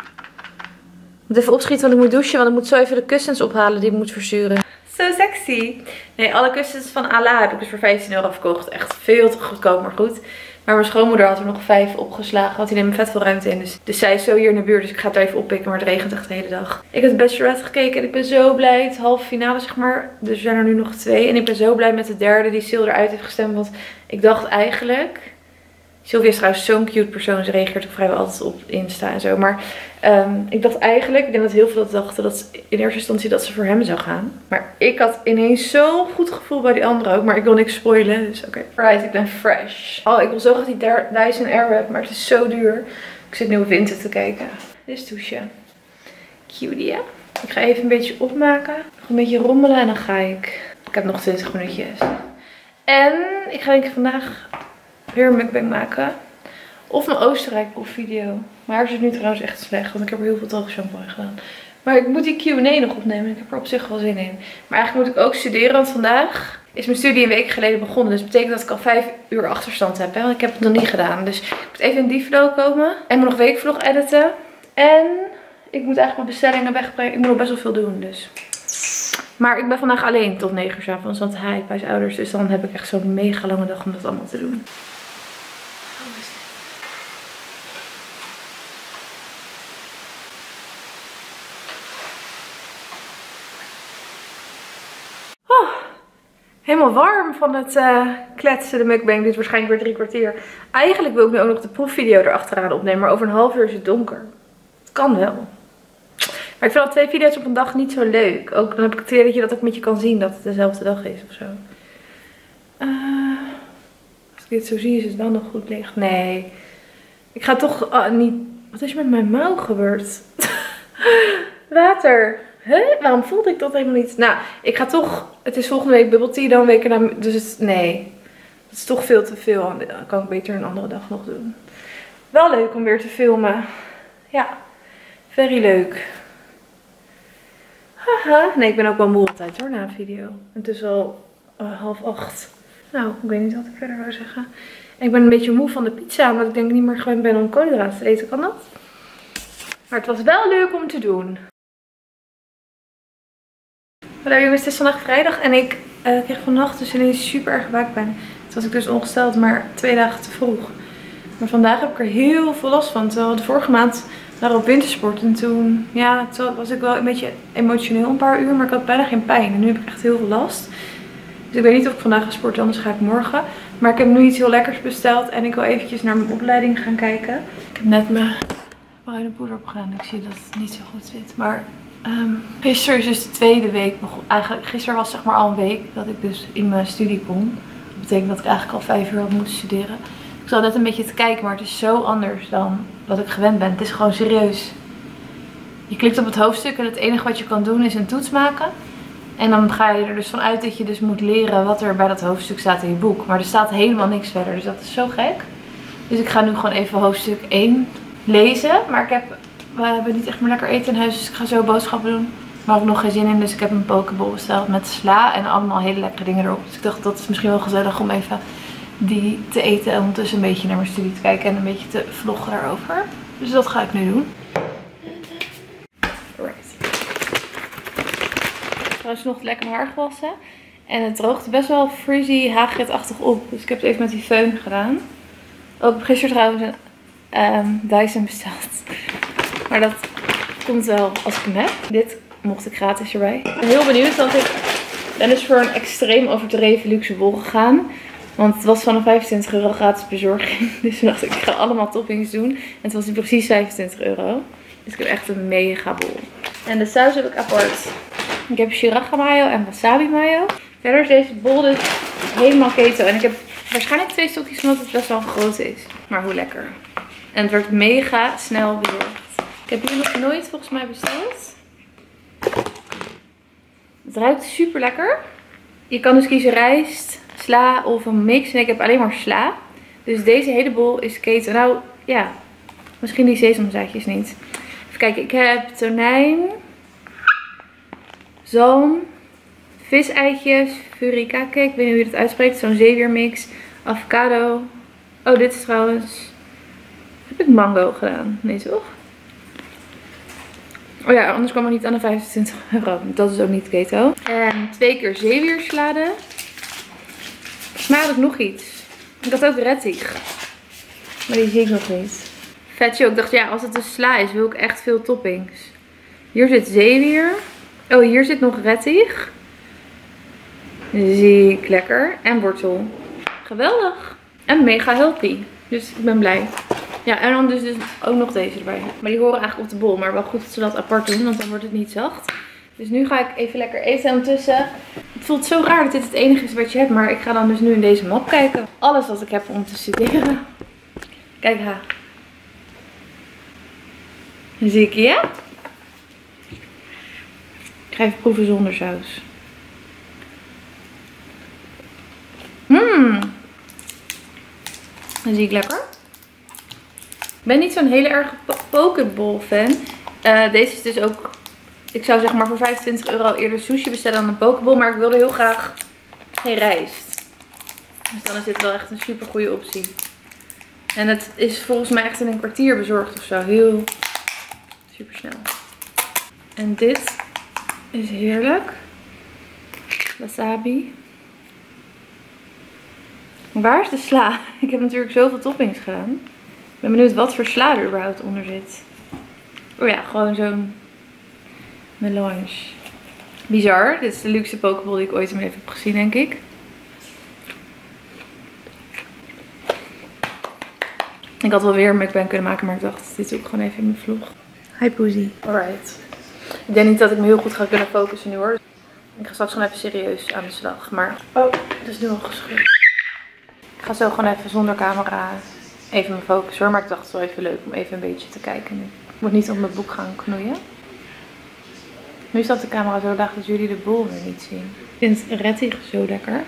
A: Ik moet even opschieten, want ik moet douchen, want ik moet zo even de kussens ophalen die ik moet verzuren. Zo sexy. Nee, alle kussens van Ala heb ik dus voor vijftien euro verkocht. Echt veel te goedkoop, maar goed. Maar mijn schoonmoeder had er nog vijf opgeslagen. Want die neemt vet veel ruimte in. Dus, dus zij is zo hier in de buurt. Dus ik ga het er even oppikken. Maar het regent echt de hele dag. Ik heb de Bachelorette gekeken. En ik ben zo blij. Het halve finale zeg maar. Dus er zijn er nu nog twee. En ik ben zo blij met de derde die Sil eruit heeft gestemd. Want ik dacht eigenlijk... Sylvia is trouwens zo'n cute persoon. Ze reageert ook vrijwel altijd op Insta en zo. Maar um, ik dacht eigenlijk, ik denk dat heel veel dat dachten dat in eerste instantie dat ze voor hem zou gaan. Maar ik had ineens zo'n goed gevoel bij die andere ook. Maar ik wil niks spoilen. Dus oké. Okay. Right, ik ben fresh. Oh, ik wil zo graag die Dyson Airwrap. Maar het is zo duur. Ik zit nu op Winter te kijken. Dit is douche. Cutie, hè? Ik ga even een beetje opmaken. Nog een beetje rommelen en dan ga ik. Ik heb nog twintig minuutjes. En ik ga denk ik vandaag weer een mukbang maken. Of mijn Oostenrijk video. Maar haar is het nu trouwens echt slecht. Want ik heb er heel veel droge shampoo in gedaan. Maar ik moet die Q en A nog opnemen. Ik heb er op zich wel zin in. Maar eigenlijk moet ik ook studeren. Want vandaag is mijn studie een week geleden begonnen. Dus dat betekent dat ik al vijf uur achterstand heb. Hè? Want ik heb het nog niet gedaan. Dus ik moet even in die flow komen. En ik moet nog weekvlog editen. En ik moet eigenlijk mijn bestellingen wegbrengen. Ik moet nog best wel veel doen. Dus. Maar ik ben vandaag alleen tot negen uur 's avonds. Want hij bij zijn ouders. Dus dan heb ik echt zo'n mega lange dag om dat allemaal te doen. Helemaal warm van het uh, kletsen. De mukbang duurt waarschijnlijk weer drie kwartier. Eigenlijk wil ik nu ook nog de proefvideo erachteraan opnemen. Maar over een half uur is het donker. Het kan wel. Maar ik vind al twee video's op een dag niet zo leuk. Ook dan heb ik het idee dat je dat ook met je kan zien. Dat het dezelfde dag is of zo. Uh, als ik dit zo zie is het wel nog goed licht. Nee. Ik ga toch uh, niet... Wat is er met mijn mouw gebeurd? Water. Huh? Waarom voelde ik dat helemaal niet? Nou, ik ga toch... Het is volgende week bubble tea, dan weken na... Dus het, nee. Dat is toch veel te veel. Dan kan ik beter een andere dag nog doen. Wel leuk om weer te filmen. Ja. Very leuk. Haha. Nee, ik ben ook wel moe altijd hoor, na een video. Het is al uh, half acht. Nou, ik weet niet wat ik verder wou zeggen. En ik ben een beetje moe van de pizza, omdat ik denk niet meer gewend ben om koolhydraten te eten. Kan dat? Maar het was wel leuk om te doen. Hallo jongens, het is vandaag vrijdag en ik uh, kreeg vannacht dus ineens super erg buikpijn. Toen was ik dus ongesteld, maar twee dagen te vroeg. Maar vandaag heb ik er heel veel last van. Terwijl de vorige maand waren we op wintersport en toen, ja, toen was ik wel een beetje emotioneel een paar uur, maar ik had bijna geen pijn. En nu heb ik echt heel veel last. Dus ik weet niet of ik vandaag ga sporten, anders ga ik morgen. Maar ik heb nu iets heel lekkers besteld en ik wil eventjes naar mijn opleiding gaan kijken. Ik heb net mijn bruine poeder opgedaan. Ik zie dat het niet zo goed zit, maar... Um, gisteren is dus de tweede week begon. Eigenlijk gisteren was zeg maar al een week dat ik dus in mijn studie kon. Dat betekent dat ik eigenlijk al vijf uur had moeten studeren. Ik zat net een beetje te kijken, maar het is zo anders dan wat ik gewend ben. Het is gewoon serieus. Je klikt op het hoofdstuk en het enige wat je kan doen is een toets maken. En dan ga je er dus vanuit dat je dus moet leren wat er bij dat hoofdstuk staat in je boek. Maar er staat helemaal niks verder, dus dat is zo gek. Dus ik ga nu gewoon even hoofdstuk één lezen. Maar ik heb... We hebben niet echt meer lekker eten in huis, dus ik ga zo boodschappen doen. Maar ik heb nog geen zin in, dus ik heb een pokeball besteld met sla en allemaal hele lekkere dingen erop. Dus ik dacht dat is misschien wel gezellig om even die te eten en ondertussen een beetje naar mijn studie te kijken en een beetje te vloggen daarover. Dus dat ga ik nu doen. Alright. Trouwens nog lekker mijn haar gewassen. En het droogde best wel frizzy, hagelritachtig op. Dus ik heb het even met die föhn gedaan. Ook heb gisteren trouwens een um, Dyson besteld. Maar dat komt wel als ik hem heb. Dit mocht ik gratis erbij. Ik ben heel benieuwd, want ik ben dus voor een extreem overdreven luxe bol gegaan. Want het was van een vijfentwintig euro gratis bezorging. Dus toen dacht ik, ik ga allemaal toppings doen. En het was nu precies vijfentwintig euro. Dus ik heb echt een mega bol. En de saus heb ik apart. Ik heb sriracha mayo en wasabi mayo. Verder is deze bol dus helemaal keto. En ik heb waarschijnlijk twee stokjes omdat het best wel groot is. Maar hoe lekker. En het werd mega snel bezorgd. Ik heb hier nog nooit volgens mij besteld. Het ruikt super lekker. Je kan dus kiezen rijst, sla of een mix. En ik heb alleen maar sla. Dus deze hele bol is keto. Nou ja, misschien die sesamzaadjes niet. Even kijken, ik heb tonijn, zalm, viseitjes, furikake, ik weet niet hoe je het uitspreekt, zo'n zeewiermix, avocado. Oh, dit is trouwens, heb ik mango gedaan? Nee toch? Oh ja, anders kwam ik niet aan de vijfentwintig euro. Dat is ook niet keto. En twee keer zeewierslade. Volgens mij had ik nog iets. Ik had ook rettig. Maar die zie ik nog niet. Vetje ook. Ik dacht, ja, als het een sla is, wil ik echt veel toppings. Hier zit zeewier. Oh, hier zit nog rettig. Ziek lekker. En wortel. Geweldig. En mega healthy. Dus ik ben blij. Ja, en dan dus, dus ook nog deze erbij. Maar die horen eigenlijk op de bol. Maar wel goed dat ze dat apart doen, want dan wordt het niet zacht. Dus nu ga ik even lekker eten. En ondertussen, het voelt zo raar dat dit het enige is wat je hebt. Maar ik ga dan dus nu in deze map kijken. Alles wat ik heb om te studeren. Kijk, ha. Zie ik je, ja? Ik ga even proeven zonder saus. Mmm. Dan zie ik lekker. Ik ben niet zo'n hele erg pokeball fan. Uh, deze is dus ook, ik zou zeg maar voor vijfentwintig euro eerder sushi bestellen dan een pokeball. Maar ik wilde heel graag geen rijst. Dus dan is dit wel echt een super goede optie. En het is volgens mij echt in een kwartier bezorgd of zo. Heel super snel. En dit is heerlijk. Wasabi. Waar is de sla? Ik heb natuurlijk zoveel toppings gedaan. Ik ben benieuwd wat voor sla er überhaupt onder zit. Oh ja, gewoon zo'n melange. Bizar. Dit is de luxe pokeball die ik ooit in mijn leven heb gezien, denk ik. Ik had wel weer een mukbang kunnen maken, maar ik dacht, dit doe ik gewoon even in mijn vlog. Hi Poesie. Alright. Ik denk niet dat ik me heel goed ga kunnen focussen nu hoor. Ik ga straks gewoon even serieus aan de slag. Maar, oh, het is nu al gescheurd. Ik ga zo gewoon even zonder camera even mijn focus hoor. Maar ik dacht het wel even leuk om even een beetje te kijken nu. Ik moet niet op mijn boek gaan knoeien. Nu staat de camera zo laag dat jullie de bol weer niet zien. Ik vind rettig zo lekker.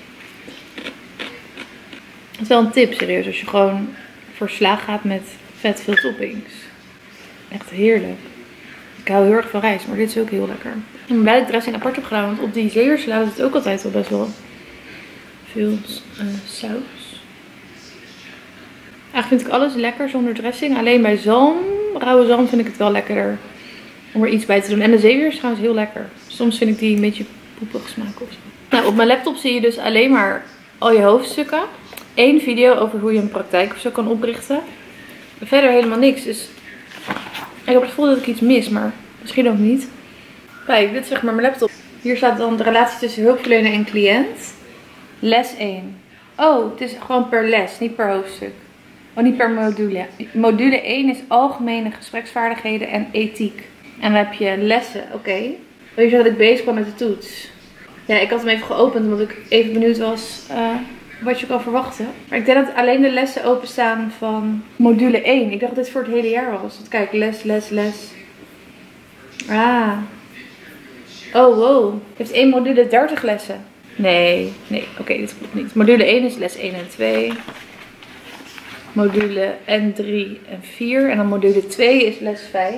A: Het is wel een tip serieus als je gewoon voor sla gaat met vet veel toppings. Echt heerlijk. Ik hou heel erg van rijst, maar dit is ook heel lekker. Ik ben blij dat ik dressing apart heb gedaan, want op die zeewierslade zit ook altijd al best wel veel uh, saus. Eigenlijk vind ik alles lekker zonder dressing. Alleen bij zalm, rauwe zalm, vind ik het wel lekkerder om er iets bij te doen. En de zeewier is trouwens heel lekker. Soms vind ik die een beetje poepig smaken of zo. Nou, op mijn laptop zie je dus alleen maar al je hoofdstukken. Eén video over hoe je een praktijk of zo kan oprichten. Verder helemaal niks. Dus ik heb het gevoel dat ik iets mis, maar misschien ook niet. Kijk, dit is zeg maar mijn laptop. Hier staat dan de relatie tussen hulpverlener en cliënt. Les één. Oh, het is gewoon per les, niet per hoofdstuk. Oh, niet per module. Module één is algemene gespreksvaardigheden en ethiek. En dan heb je lessen, oké. Okay. Wil je zeggen dat ik bezig ben met de toets? Ja, ik had hem even geopend omdat ik even benieuwd was uh, wat je kan verwachten. Maar ik denk dat alleen de lessen openstaan van module één. Ik dacht dat dit voor het hele jaar was. Want kijk, les, les, les. Ah. Oh, wow. Je hebt één module dertig lessen. Nee, nee, oké, okay, dit klopt niet. Module één is les één en twee. Module N drie en vier. En dan module twee is les vijf.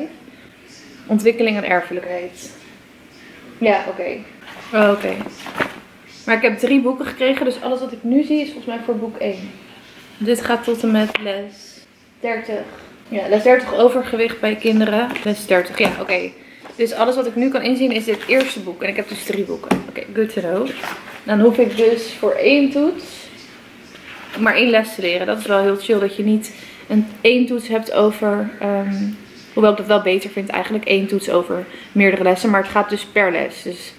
A: Ontwikkeling en erfelijkheid. Ja, oké. Okay. Oh, oké. Okay. Maar ik heb drie boeken gekregen, dus alles wat ik nu zie is volgens mij voor boek één. Dit gaat tot en met les dertig. Ja, les dertig overgewicht bij kinderen. Les dertig, ja, oké. Okay. Dus alles wat ik nu kan inzien is dit eerste boek. En ik heb dus drie boeken. Oké, okay, good to know. Dan hoef ik dus voor één toets maar één les te leren. Dat is wel heel chill dat je niet een één toets hebt over... Um, hoewel ik dat wel beter vind eigenlijk. één toets over meerdere lessen. Maar het gaat dus per les. Dus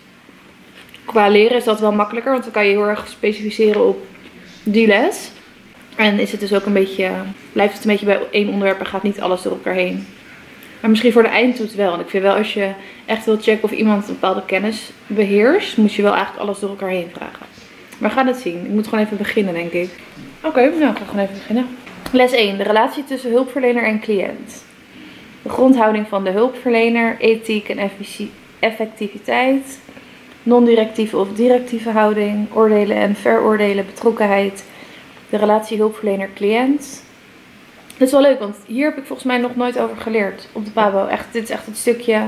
A: qua leren is dat wel makkelijker. Want dan kan je heel erg specificeren op die les. En is het dus ook een beetje... Blijft het een beetje bij één onderwerp en gaat niet alles door elkaar heen. Maar misschien voor de eindtoets wel. En ik vind wel als je echt wilt checken of iemand een bepaalde kennis beheerst, moet je wel eigenlijk alles door elkaar heen vragen. Maar we gaan het zien. Ik moet gewoon even beginnen, denk ik. Oké, okay, nou, ik ga gewoon even beginnen. Les één. De relatie tussen hulpverlener en cliënt. De grondhouding van de hulpverlener. Ethiek en effectiviteit. Non-directieve of directieve houding. Oordelen en veroordelen. Betrokkenheid. De relatie hulpverlener-cliënt. Dat is wel leuk, want hier heb ik volgens mij nog nooit over geleerd op de Pabo. Echt, dit is echt het stukje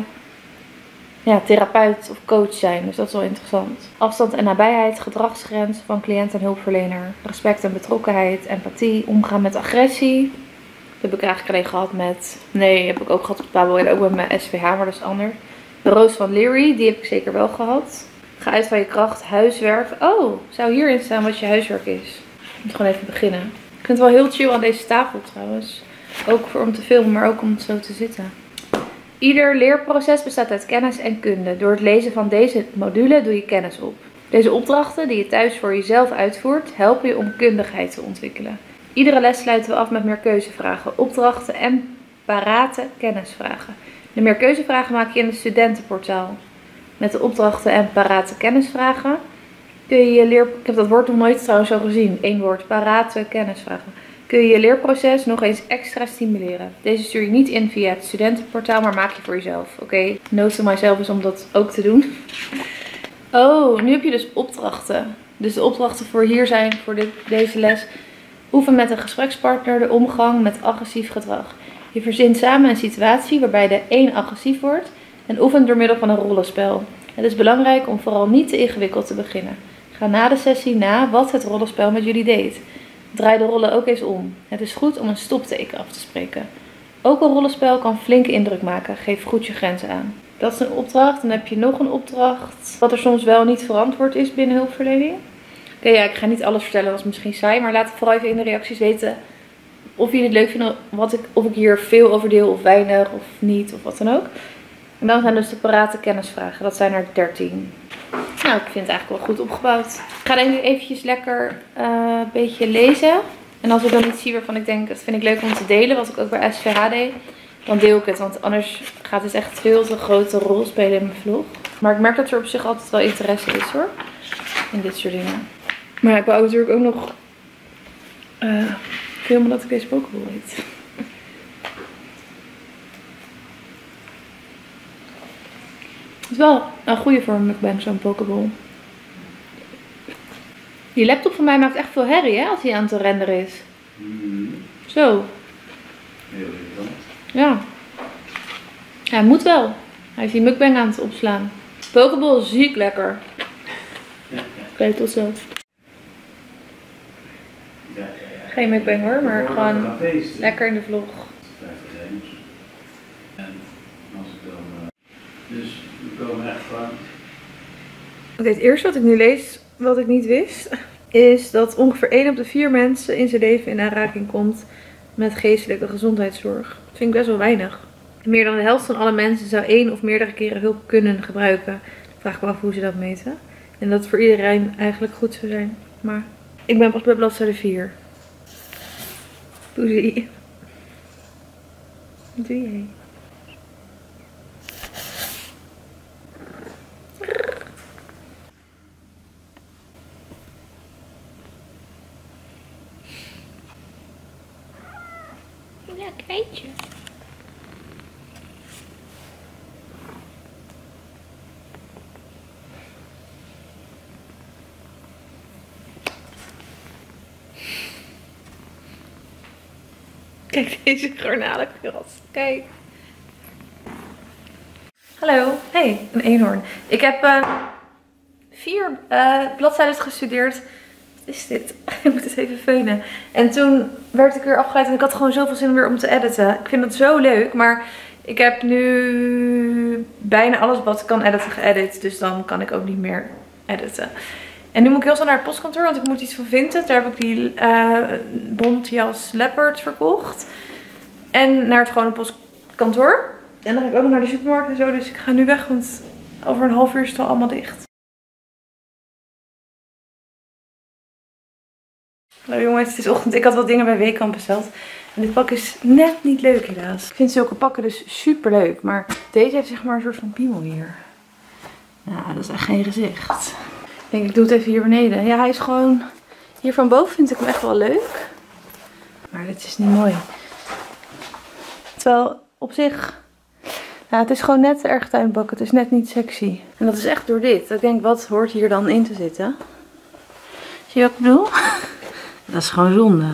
A: ja, therapeut of coach zijn. Dus dat is wel interessant. Afstand en nabijheid, gedragsgrens van cliënt en hulpverlener. Respect en betrokkenheid, empathie, omgaan met agressie. Dat heb ik eigenlijk alleen gehad met... Nee, heb ik ook gehad op de Pabo en ook met mijn S V H, maar dat is anders. De Roos van Leary, die heb ik zeker wel gehad. Ga uit van je kracht, huiswerk. Oh, zou hierin staan wat je huiswerk is? Ik moet gewoon even beginnen. Ik vind het wel heel chill aan deze tafel trouwens. Ook voor om te filmen, maar ook om zo te zitten. Ieder leerproces bestaat uit kennis en kunde. Door het lezen van deze module doe je kennis op. Deze opdrachten die je thuis voor jezelf uitvoert, helpen je om kundigheid te ontwikkelen. Iedere les sluiten we af met meerkeuzevragen, opdrachten en parate kennisvragen. De meerkeuzevragen maak je in het studentenportaal. Met de opdrachten en parate kennisvragen kun je je leer... Ik heb dat woord nog nooit trouwens zo gezien. Eén woord, parate kennisvragen. Kun je je leerproces nog eens extra stimuleren. Deze stuur je niet in via het studentenportaal, maar maak je voor jezelf. Oké, okay. Note to myself is om dat ook te doen. Oh, nu heb je dus opdrachten. Dus de opdrachten voor hier zijn, voor dit, deze les. Oefen met een gesprekspartner de omgang met agressief gedrag. Je verzint samen een situatie waarbij de een agressief wordt en oefent door middel van een rollenspel. Het is belangrijk om vooral niet te ingewikkeld te beginnen. Ga na de sessie na wat het rollenspel met jullie deed. Draai de rollen ook eens om. Het is goed om een stopteken af te spreken. Ook een rollenspel kan flinke indruk maken. Geef goed je grenzen aan. Dat is een opdracht. Dan heb je nog een opdracht. Wat er soms wel niet verantwoord is binnen hulpverlening. Oké, okay, ja, ik ga niet alles vertellen. Dat is misschien saai. Maar laat vooral even in de reacties weten of jullie het leuk vinden. Wat ik, of ik hier veel over deel of weinig of niet of wat dan ook. En dan zijn dus de parate kennisvragen. Dat zijn er dertien. Nou, ik vind het eigenlijk wel goed opgebouwd. Ik ga denk ik eventjes lekker uh, een beetje lezen. En als ik dan iets zie waarvan ik denk, dat vind ik leuk om te delen, wat ik ook bij S V H deed, dan deel ik het. Want anders gaat het echt veel te grote rol spelen in mijn vlog. Maar ik merk dat er op zich altijd wel interesse is hoor. In dit soort dingen. Maar ik wou natuurlijk ook nog uh, filmen dat ik deze Pokéball eet. Het is wel een goede voor een mukbang, zo'n Pokéball. Die laptop van mij maakt echt veel herrie, hè, als hij aan het renderen is. Mm. Zo. Heel irritant. Ja. Ja, hij moet wel. Hij is die mukbang aan het opslaan. Pokéball is ziek lekker. Oké, okay, tot zo. Ja, ja, ja. Geen mukbang hoor, maar gewoon lekker in de vlog. En als ik dan... Uh, dus... Oké, okay, het eerste wat ik nu lees, wat ik niet wist, is dat ongeveer één op de vier mensen in zijn leven in aanraking komt met geestelijke gezondheidszorg. Dat vind ik best wel weinig. Meer dan de helft van alle mensen zou één of meerdere keren hulp kunnen gebruiken. Ik vraag me af hoe ze dat meten. En dat voor iedereen eigenlijk goed zou zijn. Maar ik ben pas bij bladzijde vier. Poezie. Wat doe jij? Ja, weet je. Kijk deze garnalenkrans. Kijk. Hallo. Hey, een eenhoorn. Ik heb uh, vier uh, bladzijden gestudeerd. Wat is dit? Ik moet het even veunen. En toen werd ik weer afgeleid en ik had gewoon zoveel zin om weer om te editen. Ik vind het zo leuk, maar ik heb nu bijna alles wat ik kan editen geëdit. Dus dan kan ik ook niet meer editen. En nu moet ik heel snel naar het postkantoor, want ik moet iets van Vinted. Daar heb ik die uh, bontjas leopard verkocht. En naar het gewone postkantoor. En dan ga ik ook nog naar de supermarkt en zo. Dus ik ga nu weg, want over een half uur is het al allemaal dicht. Hallo jongens, het is ochtend. Ik had wat dingen bij Weekamp besteld. En dit pak is net niet leuk helaas. Ik vind zulke pakken dus super leuk. Maar deze heeft zeg maar een soort van piemel hier. Ja, dat is echt geen gezicht. Ik denk, ik doe het even hier beneden. Ja, hij is gewoon... Hier van boven vind ik hem echt wel leuk. Maar dit is niet mooi. Terwijl op zich... Ja, het is gewoon net erg tuinbak. Het is net niet sexy. En dat is echt door dit. Ik denk, wat hoort hier dan in te zitten? Zie je wat ik bedoel? Dat is gewoon zonde.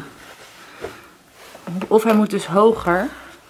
A: Of hij moet dus hoger.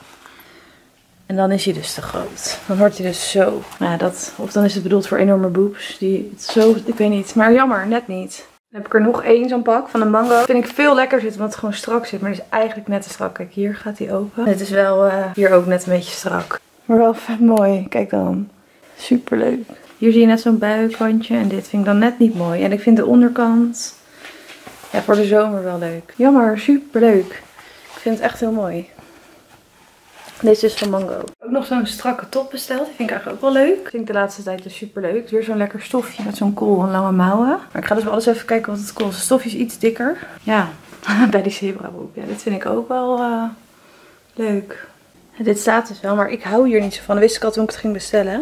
A: En dan is hij dus te groot. Dan wordt hij dus zo. Ja, dat, of dan is het bedoeld voor enorme boobs. Die het zo, ik weet niet. Maar jammer, net niet. Dan heb ik er nog één zo'n pak van een mango. Dat vind ik veel lekker zitten, omdat het gewoon strak zit. Maar het is eigenlijk net te strak. Kijk, hier gaat hij open. Het is wel uh, hier ook net een beetje strak. Maar wel vet mooi. Kijk dan. Super leuk. Hier zie je net zo'n buikkantje. En dit vind ik dan net niet mooi. En ik vind de onderkant... Ja, voor de zomer wel leuk. Jammer, super leuk. Ik vind het echt heel mooi. Deze is van Mango. Ook nog zo'n strakke top besteld. Die vind ik eigenlijk ook wel leuk. Ik vind de laatste tijd dus super leuk. Weer zo'n lekker stofje met zo'n kool en lange mouwen. Maar ik ga dus wel eens even kijken wat het kost. Het stofje is iets dikker. Ja, bij die zebrabroek. Ja, dit vind ik ook wel uh, leuk. Ja, dit staat dus wel, maar ik hou hier niet zo van. Dat wist ik al toen ik het ging bestellen.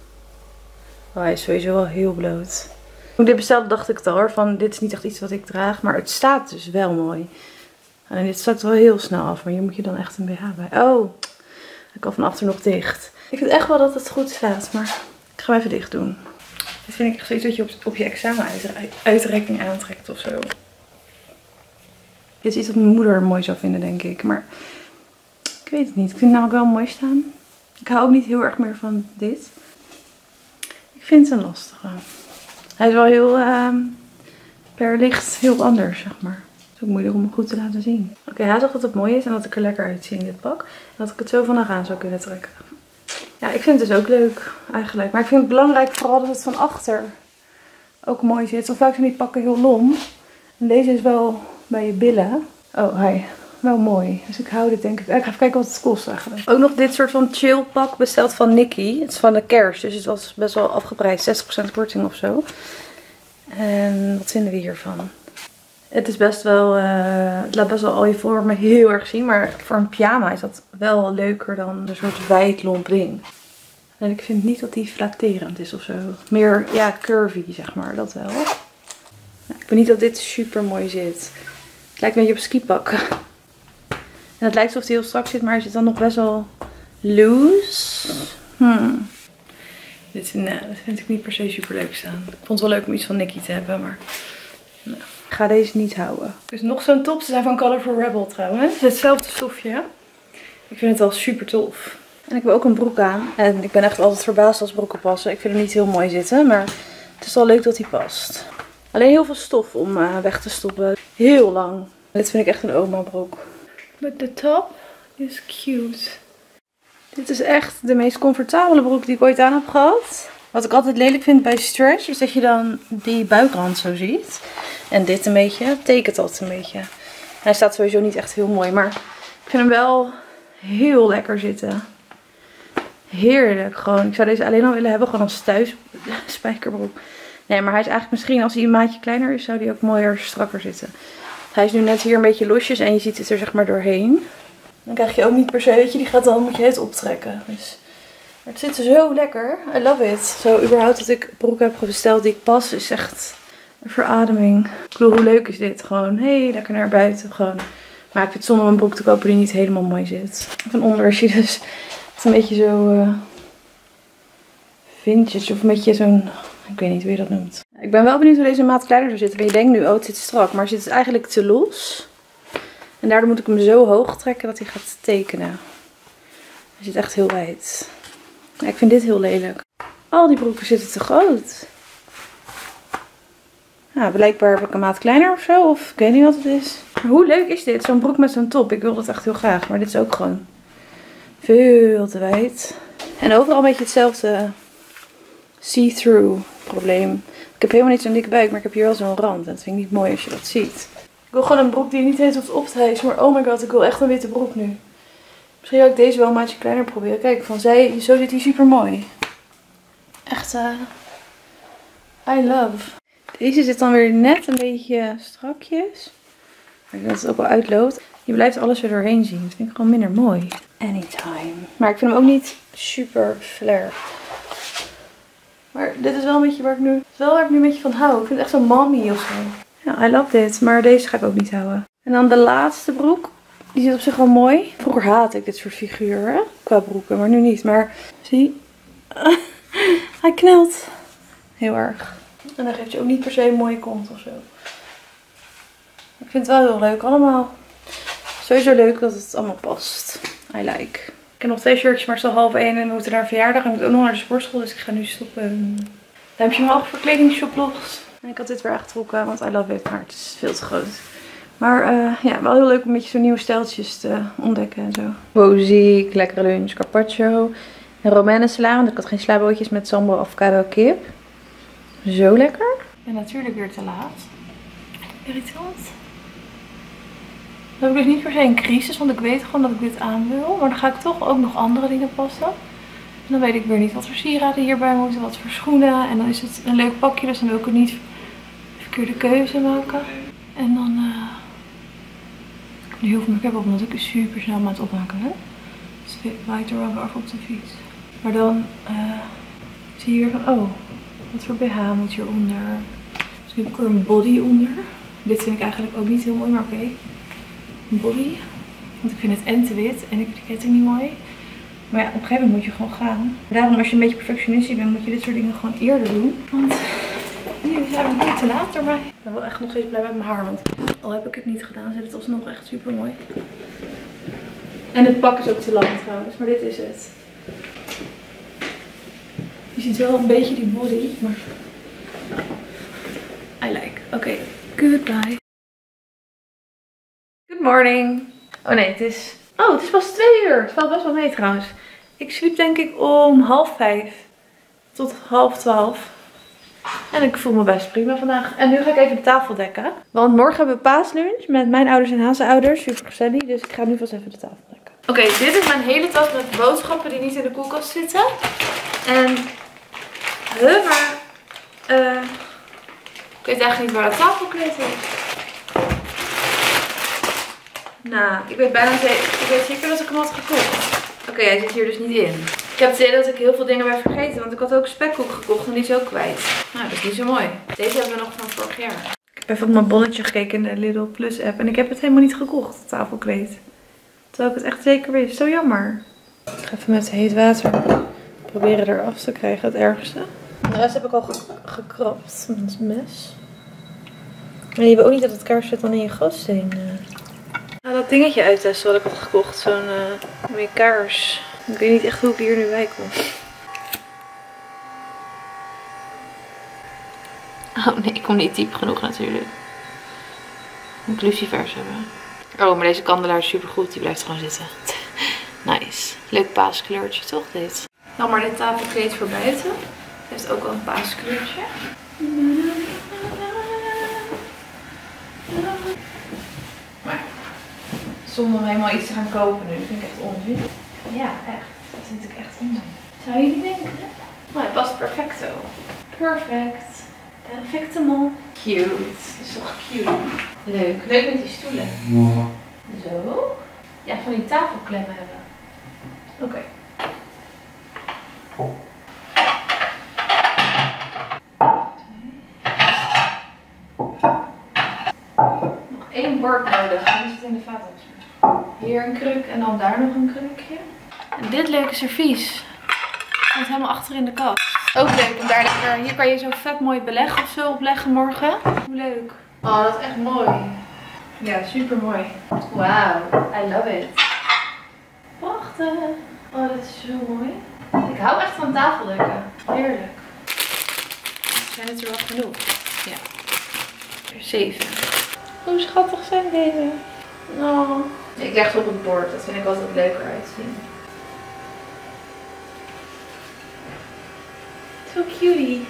A: Oh, hij is sowieso wel heel bloot. Toen ik dit bestelde dacht ik het al, van dit is niet echt iets wat ik draag. Maar het staat dus wel mooi. En dit zakt wel heel snel af. Maar hier moet je dan echt een B H bij. Oh, ik kan van achter nog dicht. Ik vind echt wel dat het goed staat. Maar ik ga hem even dicht doen. Dit vind ik echt zoiets dat je op, op je examen uitreiking aantrekt of zo. Dit is iets wat mijn moeder mooi zou vinden, denk ik. Maar ik weet het niet. Ik vind het namelijk wel mooi staan. Ik hou ook niet heel erg meer van dit. Ik vind het een lastige. Hij is wel heel uh, per licht heel anders, zeg maar. Het is ook moeilijk om hem goed te laten zien. Oké, okay, hij zegt dat het mooi is en dat ik er lekker uitzie in dit pak. En dat ik het zo vandaag aan zou kunnen trekken. Ja, ik vind het dus ook leuk eigenlijk. Maar ik vind het belangrijk vooral dat het van achter ook mooi zit. Of vaak zijn die pakken heel lom. En deze is wel bij je billen. Oh, hij. Wel mooi. Dus ik hou dit denk ik. Ik ga even kijken wat het kost eigenlijk. Ook nog dit soort van chill pak besteld van Nikki. Het is van de kerst. Dus het was best wel afgeprijsd. zestig procent korting of zo. En wat vinden we hiervan? Het is best wel... Uh, het laat best wel al je vormen heel erg zien. Maar voor een pyjama is dat wel leuker dan een soort wijd lomp ding. En ik vind niet dat die flatterend is of zo. Meer, ja, curvy zeg maar. Dat wel. Nou, ik weet niet dat dit super mooi zit. Het lijkt een beetje op skipak. En het lijkt alsof hij heel strak zit, maar hij zit dan nog best wel loose. Hmm. Dit, nou, dat vind ik niet per se super leuk staan. Ik vond het wel leuk om iets van Nikki te hebben, maar nou, ik ga deze niet houden. Dus nog zo'n top. Ze zijn van Colorful Rebel trouwens. Hetzelfde stofje. Ik vind het wel super tof. En ik heb ook een broek aan. En ik ben echt altijd verbaasd als broeken passen. Ik vind hem niet heel mooi zitten, maar het is wel leuk dat hij past. Alleen heel veel stof om uh, weg te stoppen. Heel lang. Dit vind ik echt een oma broek. But the top is cute. Dit is echt de meest comfortabele broek die ik ooit aan heb gehad. Wat ik altijd lelijk vind bij stretch is dat je dan die buikrand zo ziet. En dit een beetje, tekent altijd een beetje. Hij staat sowieso niet echt heel mooi, maar ik vind hem wel heel lekker zitten. Heerlijk gewoon. Ik zou deze alleen al willen hebben, gewoon als thuis spijkerbroek. Nee, maar hij is eigenlijk misschien, als hij een maatje kleiner is, zou hij ook mooier strakker zitten. Hij is nu net hier een beetje losjes en je ziet het er zeg maar doorheen. Dan krijg je ook niet per se, weet je, die gaat dan, moet je het optrekken. Dus, maar het zit zo lekker. I love it. Zo überhaupt dat ik broek heb besteld die ik pas is echt een verademing. Ik bedoel, hoe leuk is dit? Gewoon, hé, hey, lekker naar buiten. Gewoon. Maar ik vind het zonde om een broek te kopen die niet helemaal mooi zit. Van onder is hij dus een beetje zo uh, vintage of een beetje zo'n... Ik weet niet hoe je dat noemt. Ik ben wel benieuwd hoe deze maat kleiner zou zitten. Want je denkt nu, oh het zit strak. Maar het zit eigenlijk te los. En daardoor moet ik hem zo hoog trekken dat hij gaat tekenen. Hij zit echt heel wijd. Ja, ik vind dit heel lelijk. Al die broeken zitten te groot.
B: Nou, blijkbaar heb ik een maat kleiner of zo. Of ik weet niet wat het is. Maar hoe leuk is dit? Zo'n broek met zo'n top. Ik wil dat echt heel graag. Maar dit is ook gewoon veel te wijd. En overal een beetje hetzelfde see-through probleem. Ik heb helemaal niet zo'n dikke buik, maar ik heb hier wel zo'n rand. En dat vind ik niet mooi als je dat ziet. Ik wil gewoon een broek die je niet eens hoeft op te hijsen. Maar oh my god, ik wil echt een witte broek nu. Misschien ga ik deze wel een maatje kleiner proberen. Kijk, van zij, zo zit hij super mooi. Echt, uh, I love. Deze zit dan weer net een beetje strakjes. Maar ik denk dat het ook wel uitloopt. Je blijft alles er doorheen zien. Dat vind ik gewoon minder mooi. Anytime. Maar ik vind hem ook niet super flare. Maar dit is wel een beetje waar ik nu, wel waar ik nu een beetje van hou. Ik vind het echt zo mommy of zo. Ja, I love dit. Maar deze ga ik ook niet houden. En dan de laatste broek. Die zit op zich wel mooi. Vroeger haatte ik dit soort figuren qua broeken, maar nu niet. Maar zie, hij knelt heel erg. En dan geeft je ook niet per se een mooie kont of zo. Ik vind het wel heel leuk allemaal. Sowieso leuk dat het allemaal past. I like. Ik heb nog twee shirtjes, maar het is al half één en we moeten naar een verjaardag. En ik moet ook nog naar de sportschool, dus ik ga nu stoppen. Duimpje omhoog voor kledingshoplogs. En ik had dit weer aangetrokken, want I love it, maar het is veel te groot. Maar uh, ja, wel heel leuk om een beetje zo'n nieuwe stijltjes te ontdekken en zo. Wow, ziek, lekkere lunch, carpaccio en romaine sla. Want ik had geen slabootjes met sambal, avocado, kip. Zo lekker. En natuurlijk weer te laat. Irritant. Dan heb ik dus niet per se een crisis, want ik weet gewoon dat ik dit aan wil. Maar dan ga ik toch ook nog andere dingen passen. En dan weet ik weer niet wat voor sieraden hierbij moeten, wat voor schoenen. En dan is het een leuk pakje, dus dan wil ik ook niet verkeerde keuze maken. En dan... Uh... Ik heb nu heel veel make-up op, omdat ik super snel aan het opmaken ben. Dus het waait er wel weer af op de fiets. Maar dan uh, zie je weer van, oh, wat voor B H moet hieronder. Dus nu heb ik er een body onder. Dit vind ik eigenlijk ook niet heel mooi, maar oké. Okay. Een body. Want ik vind het en te wit en ik vind de ketting niet mooi. Maar ja, op een gegeven moment moet je gewoon gaan. Daarom, als je een beetje perfectionistisch bent, moet je dit soort dingen gewoon eerder doen. Want nu zijn we niet te laat erbij. Ik ben wel echt nog steeds blij met mijn haar, want al heb ik het niet gedaan, zit het alsnog echt super mooi. En het pak is ook te lang trouwens, maar dit is het. Je ziet wel een beetje die body, maar I like. Oké, okay. Goodbye. Good morning. Oh nee, het is... Oh, het is pas twee uur. Het valt best wel mee trouwens. Ik sliep denk ik om half vijf tot half twaalf. En ik voel me best prima vandaag. En nu ga ik even de tafel dekken. Want morgen hebben we paaslunch met mijn ouders en Haan's ouders. Super gezellig. Dus ik ga nu vast even de tafel dekken. Oké, okay, dit is mijn hele tas met boodschappen die niet in de koelkast zitten. En... Huh, maar... Uh, ik weet eigenlijk niet waar dat tafelkleed is. Nou, ik weet bijna zeker, ik weet zeker dat ik hem had gekocht. Oké, okay, hij zit hier dus niet in. Ik heb het idee dat ik heel veel dingen ben vergeten, want ik had ook spekkoek gekocht en die is ook kwijt. Nou, dat is niet zo mooi. Deze hebben we nog van vorig jaar. Ik heb even op mijn bonnetje gekeken in de Lidl Plus app en ik heb het helemaal niet gekocht, het tafelkleed. Terwijl ik het echt zeker wist. Zo jammer. Ik ga even met heet water proberen eraf te krijgen, het ergste. De rest heb ik al ge gekrapt met het mes. Maar je wil ook niet dat het kaarsvet dan in je gootsteen... Uh... Nou, dat dingetje uittesten wat ik had gekocht. Zo'n uh, mooie kaars. Ik weet niet echt hoe ik hier nu bij kom. Oh nee, ik kom niet diep genoeg natuurlijk. Ik moet lucifers hebben. Oh, maar deze kandelaar is super goed. Die blijft gewoon zitten. Nice. Leuk paaskleurtje toch dit? Nou, maar dit tafelkleed voor buiten. Heeft ook al een paaskleurtje. Maar zonder helemaal iets te gaan kopen nu. Dat vind ik echt onzin. Ja, echt. Dat vind ik echt onzin. Zou je niet denken? Nou, hij past perfecto. Perfect. Perfectement. Cute. Dat is toch cute. Leuk. Leuk met die stoelen. Zo. Ja, van die tafelklemmen hebben. Oké. Okay. Nog één bord nodig. Dan is het in de vaatwasser. Hier een kruk en dan daar nog een krukje. En dit leuke servies. Komt helemaal achter in de kast. Ook leuk om daar lekker. Hier kan je zo'n vet mooi beleg of zo opleggen morgen. Hoe leuk. Oh, dat is echt mooi. Ja, super mooi. Wauw, I love it. Prachtig. Oh, dit is zo mooi. Ik hou echt van tafeldekken. Heerlijk. Zijn het er wel genoeg? Ja. zeven. Hoe schattig zijn deze. Oh. Ik leg ze op het bord. Dat vind ik altijd leuker uitzien. Zo cutie.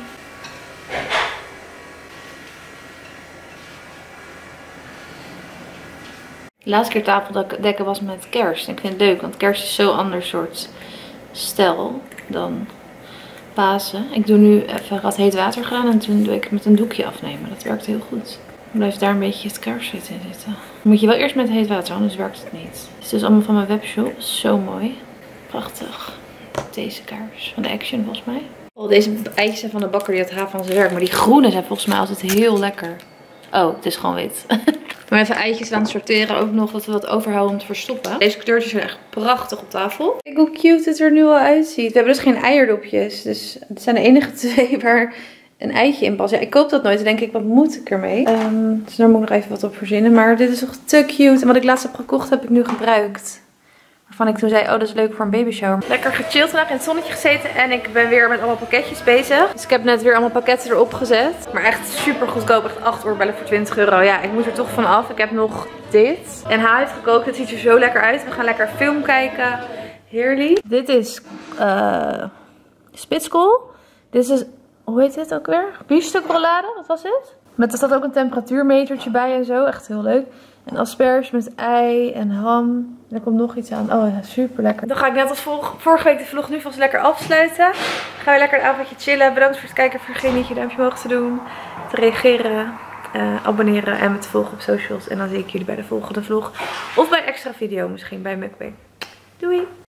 B: De laatste keer tafeldekken was met kerst. En ik vind het leuk, want kerst is zo'n ander soort stijl dan Pasen. Ik doe nu even wat heet water gedaan en toen doe ik het met een doekje afnemen. Dat werkt heel goed. Dan blijft daar een beetje het kerstvet in zitten. Dan moet je wel eerst met heet water, anders werkt het niet. Dit is dus allemaal van mijn webshop. Zo mooi. Prachtig. Deze kaars van de Action volgens mij. Oh, deze eitjes zijn van de bakker die had haar van zijn werk. Maar die groene zijn volgens mij altijd heel lekker. Oh, het is gewoon wit. Maar even eitjes aan het sorteren. Ook nog dat we wat overhouden om te verstoppen. Deze kleurtjes zijn echt prachtig op tafel. Kijk hoe cute het er nu al uitziet. We hebben dus geen eierdopjes. Dus het zijn de enige twee waar een eitje in past. Ja, ik koop dat nooit. Dan denk ik, wat moet ik ermee? Um, dus daar moet ik nog even wat op verzinnen. Maar dit is toch te cute. En wat ik laatst heb gekocht heb ik nu gebruikt. Waarvan ik toen zei, oh dat is leuk voor een baby shower. Lekker gechilled vandaag in het zonnetje gezeten. En ik ben weer met allemaal pakketjes bezig. Dus ik heb net weer allemaal pakketten erop gezet. Maar echt super goedkoop. Echt acht oorbellen voor twintig euro. Ja, ik moet er toch van af. Ik heb nog dit. En Ha heeft gekookt. Het ziet er zo lekker uit. We gaan lekker film kijken. Heerlijk. Dit is uh, spitskool. Dit is, hoe heet dit ook weer? Biefstuk rollade. Wat was dit? Met, er staat ook een temperatuurmetertje bij en zo. Echt heel leuk. En asperges met ei en ham. Er komt nog iets aan. Oh ja, super lekker. Dan ga ik net als vorige week de vlog nu vast lekker afsluiten. Ga weer lekker een avondje chillen. Bedankt voor het kijken. Vergeet niet je duimpje omhoog te doen. Te reageren. Uh, abonneren en me te volgen op socials. En dan zie ik jullie bij de volgende vlog. Of bij een extra video misschien bij Mukbang. Doei!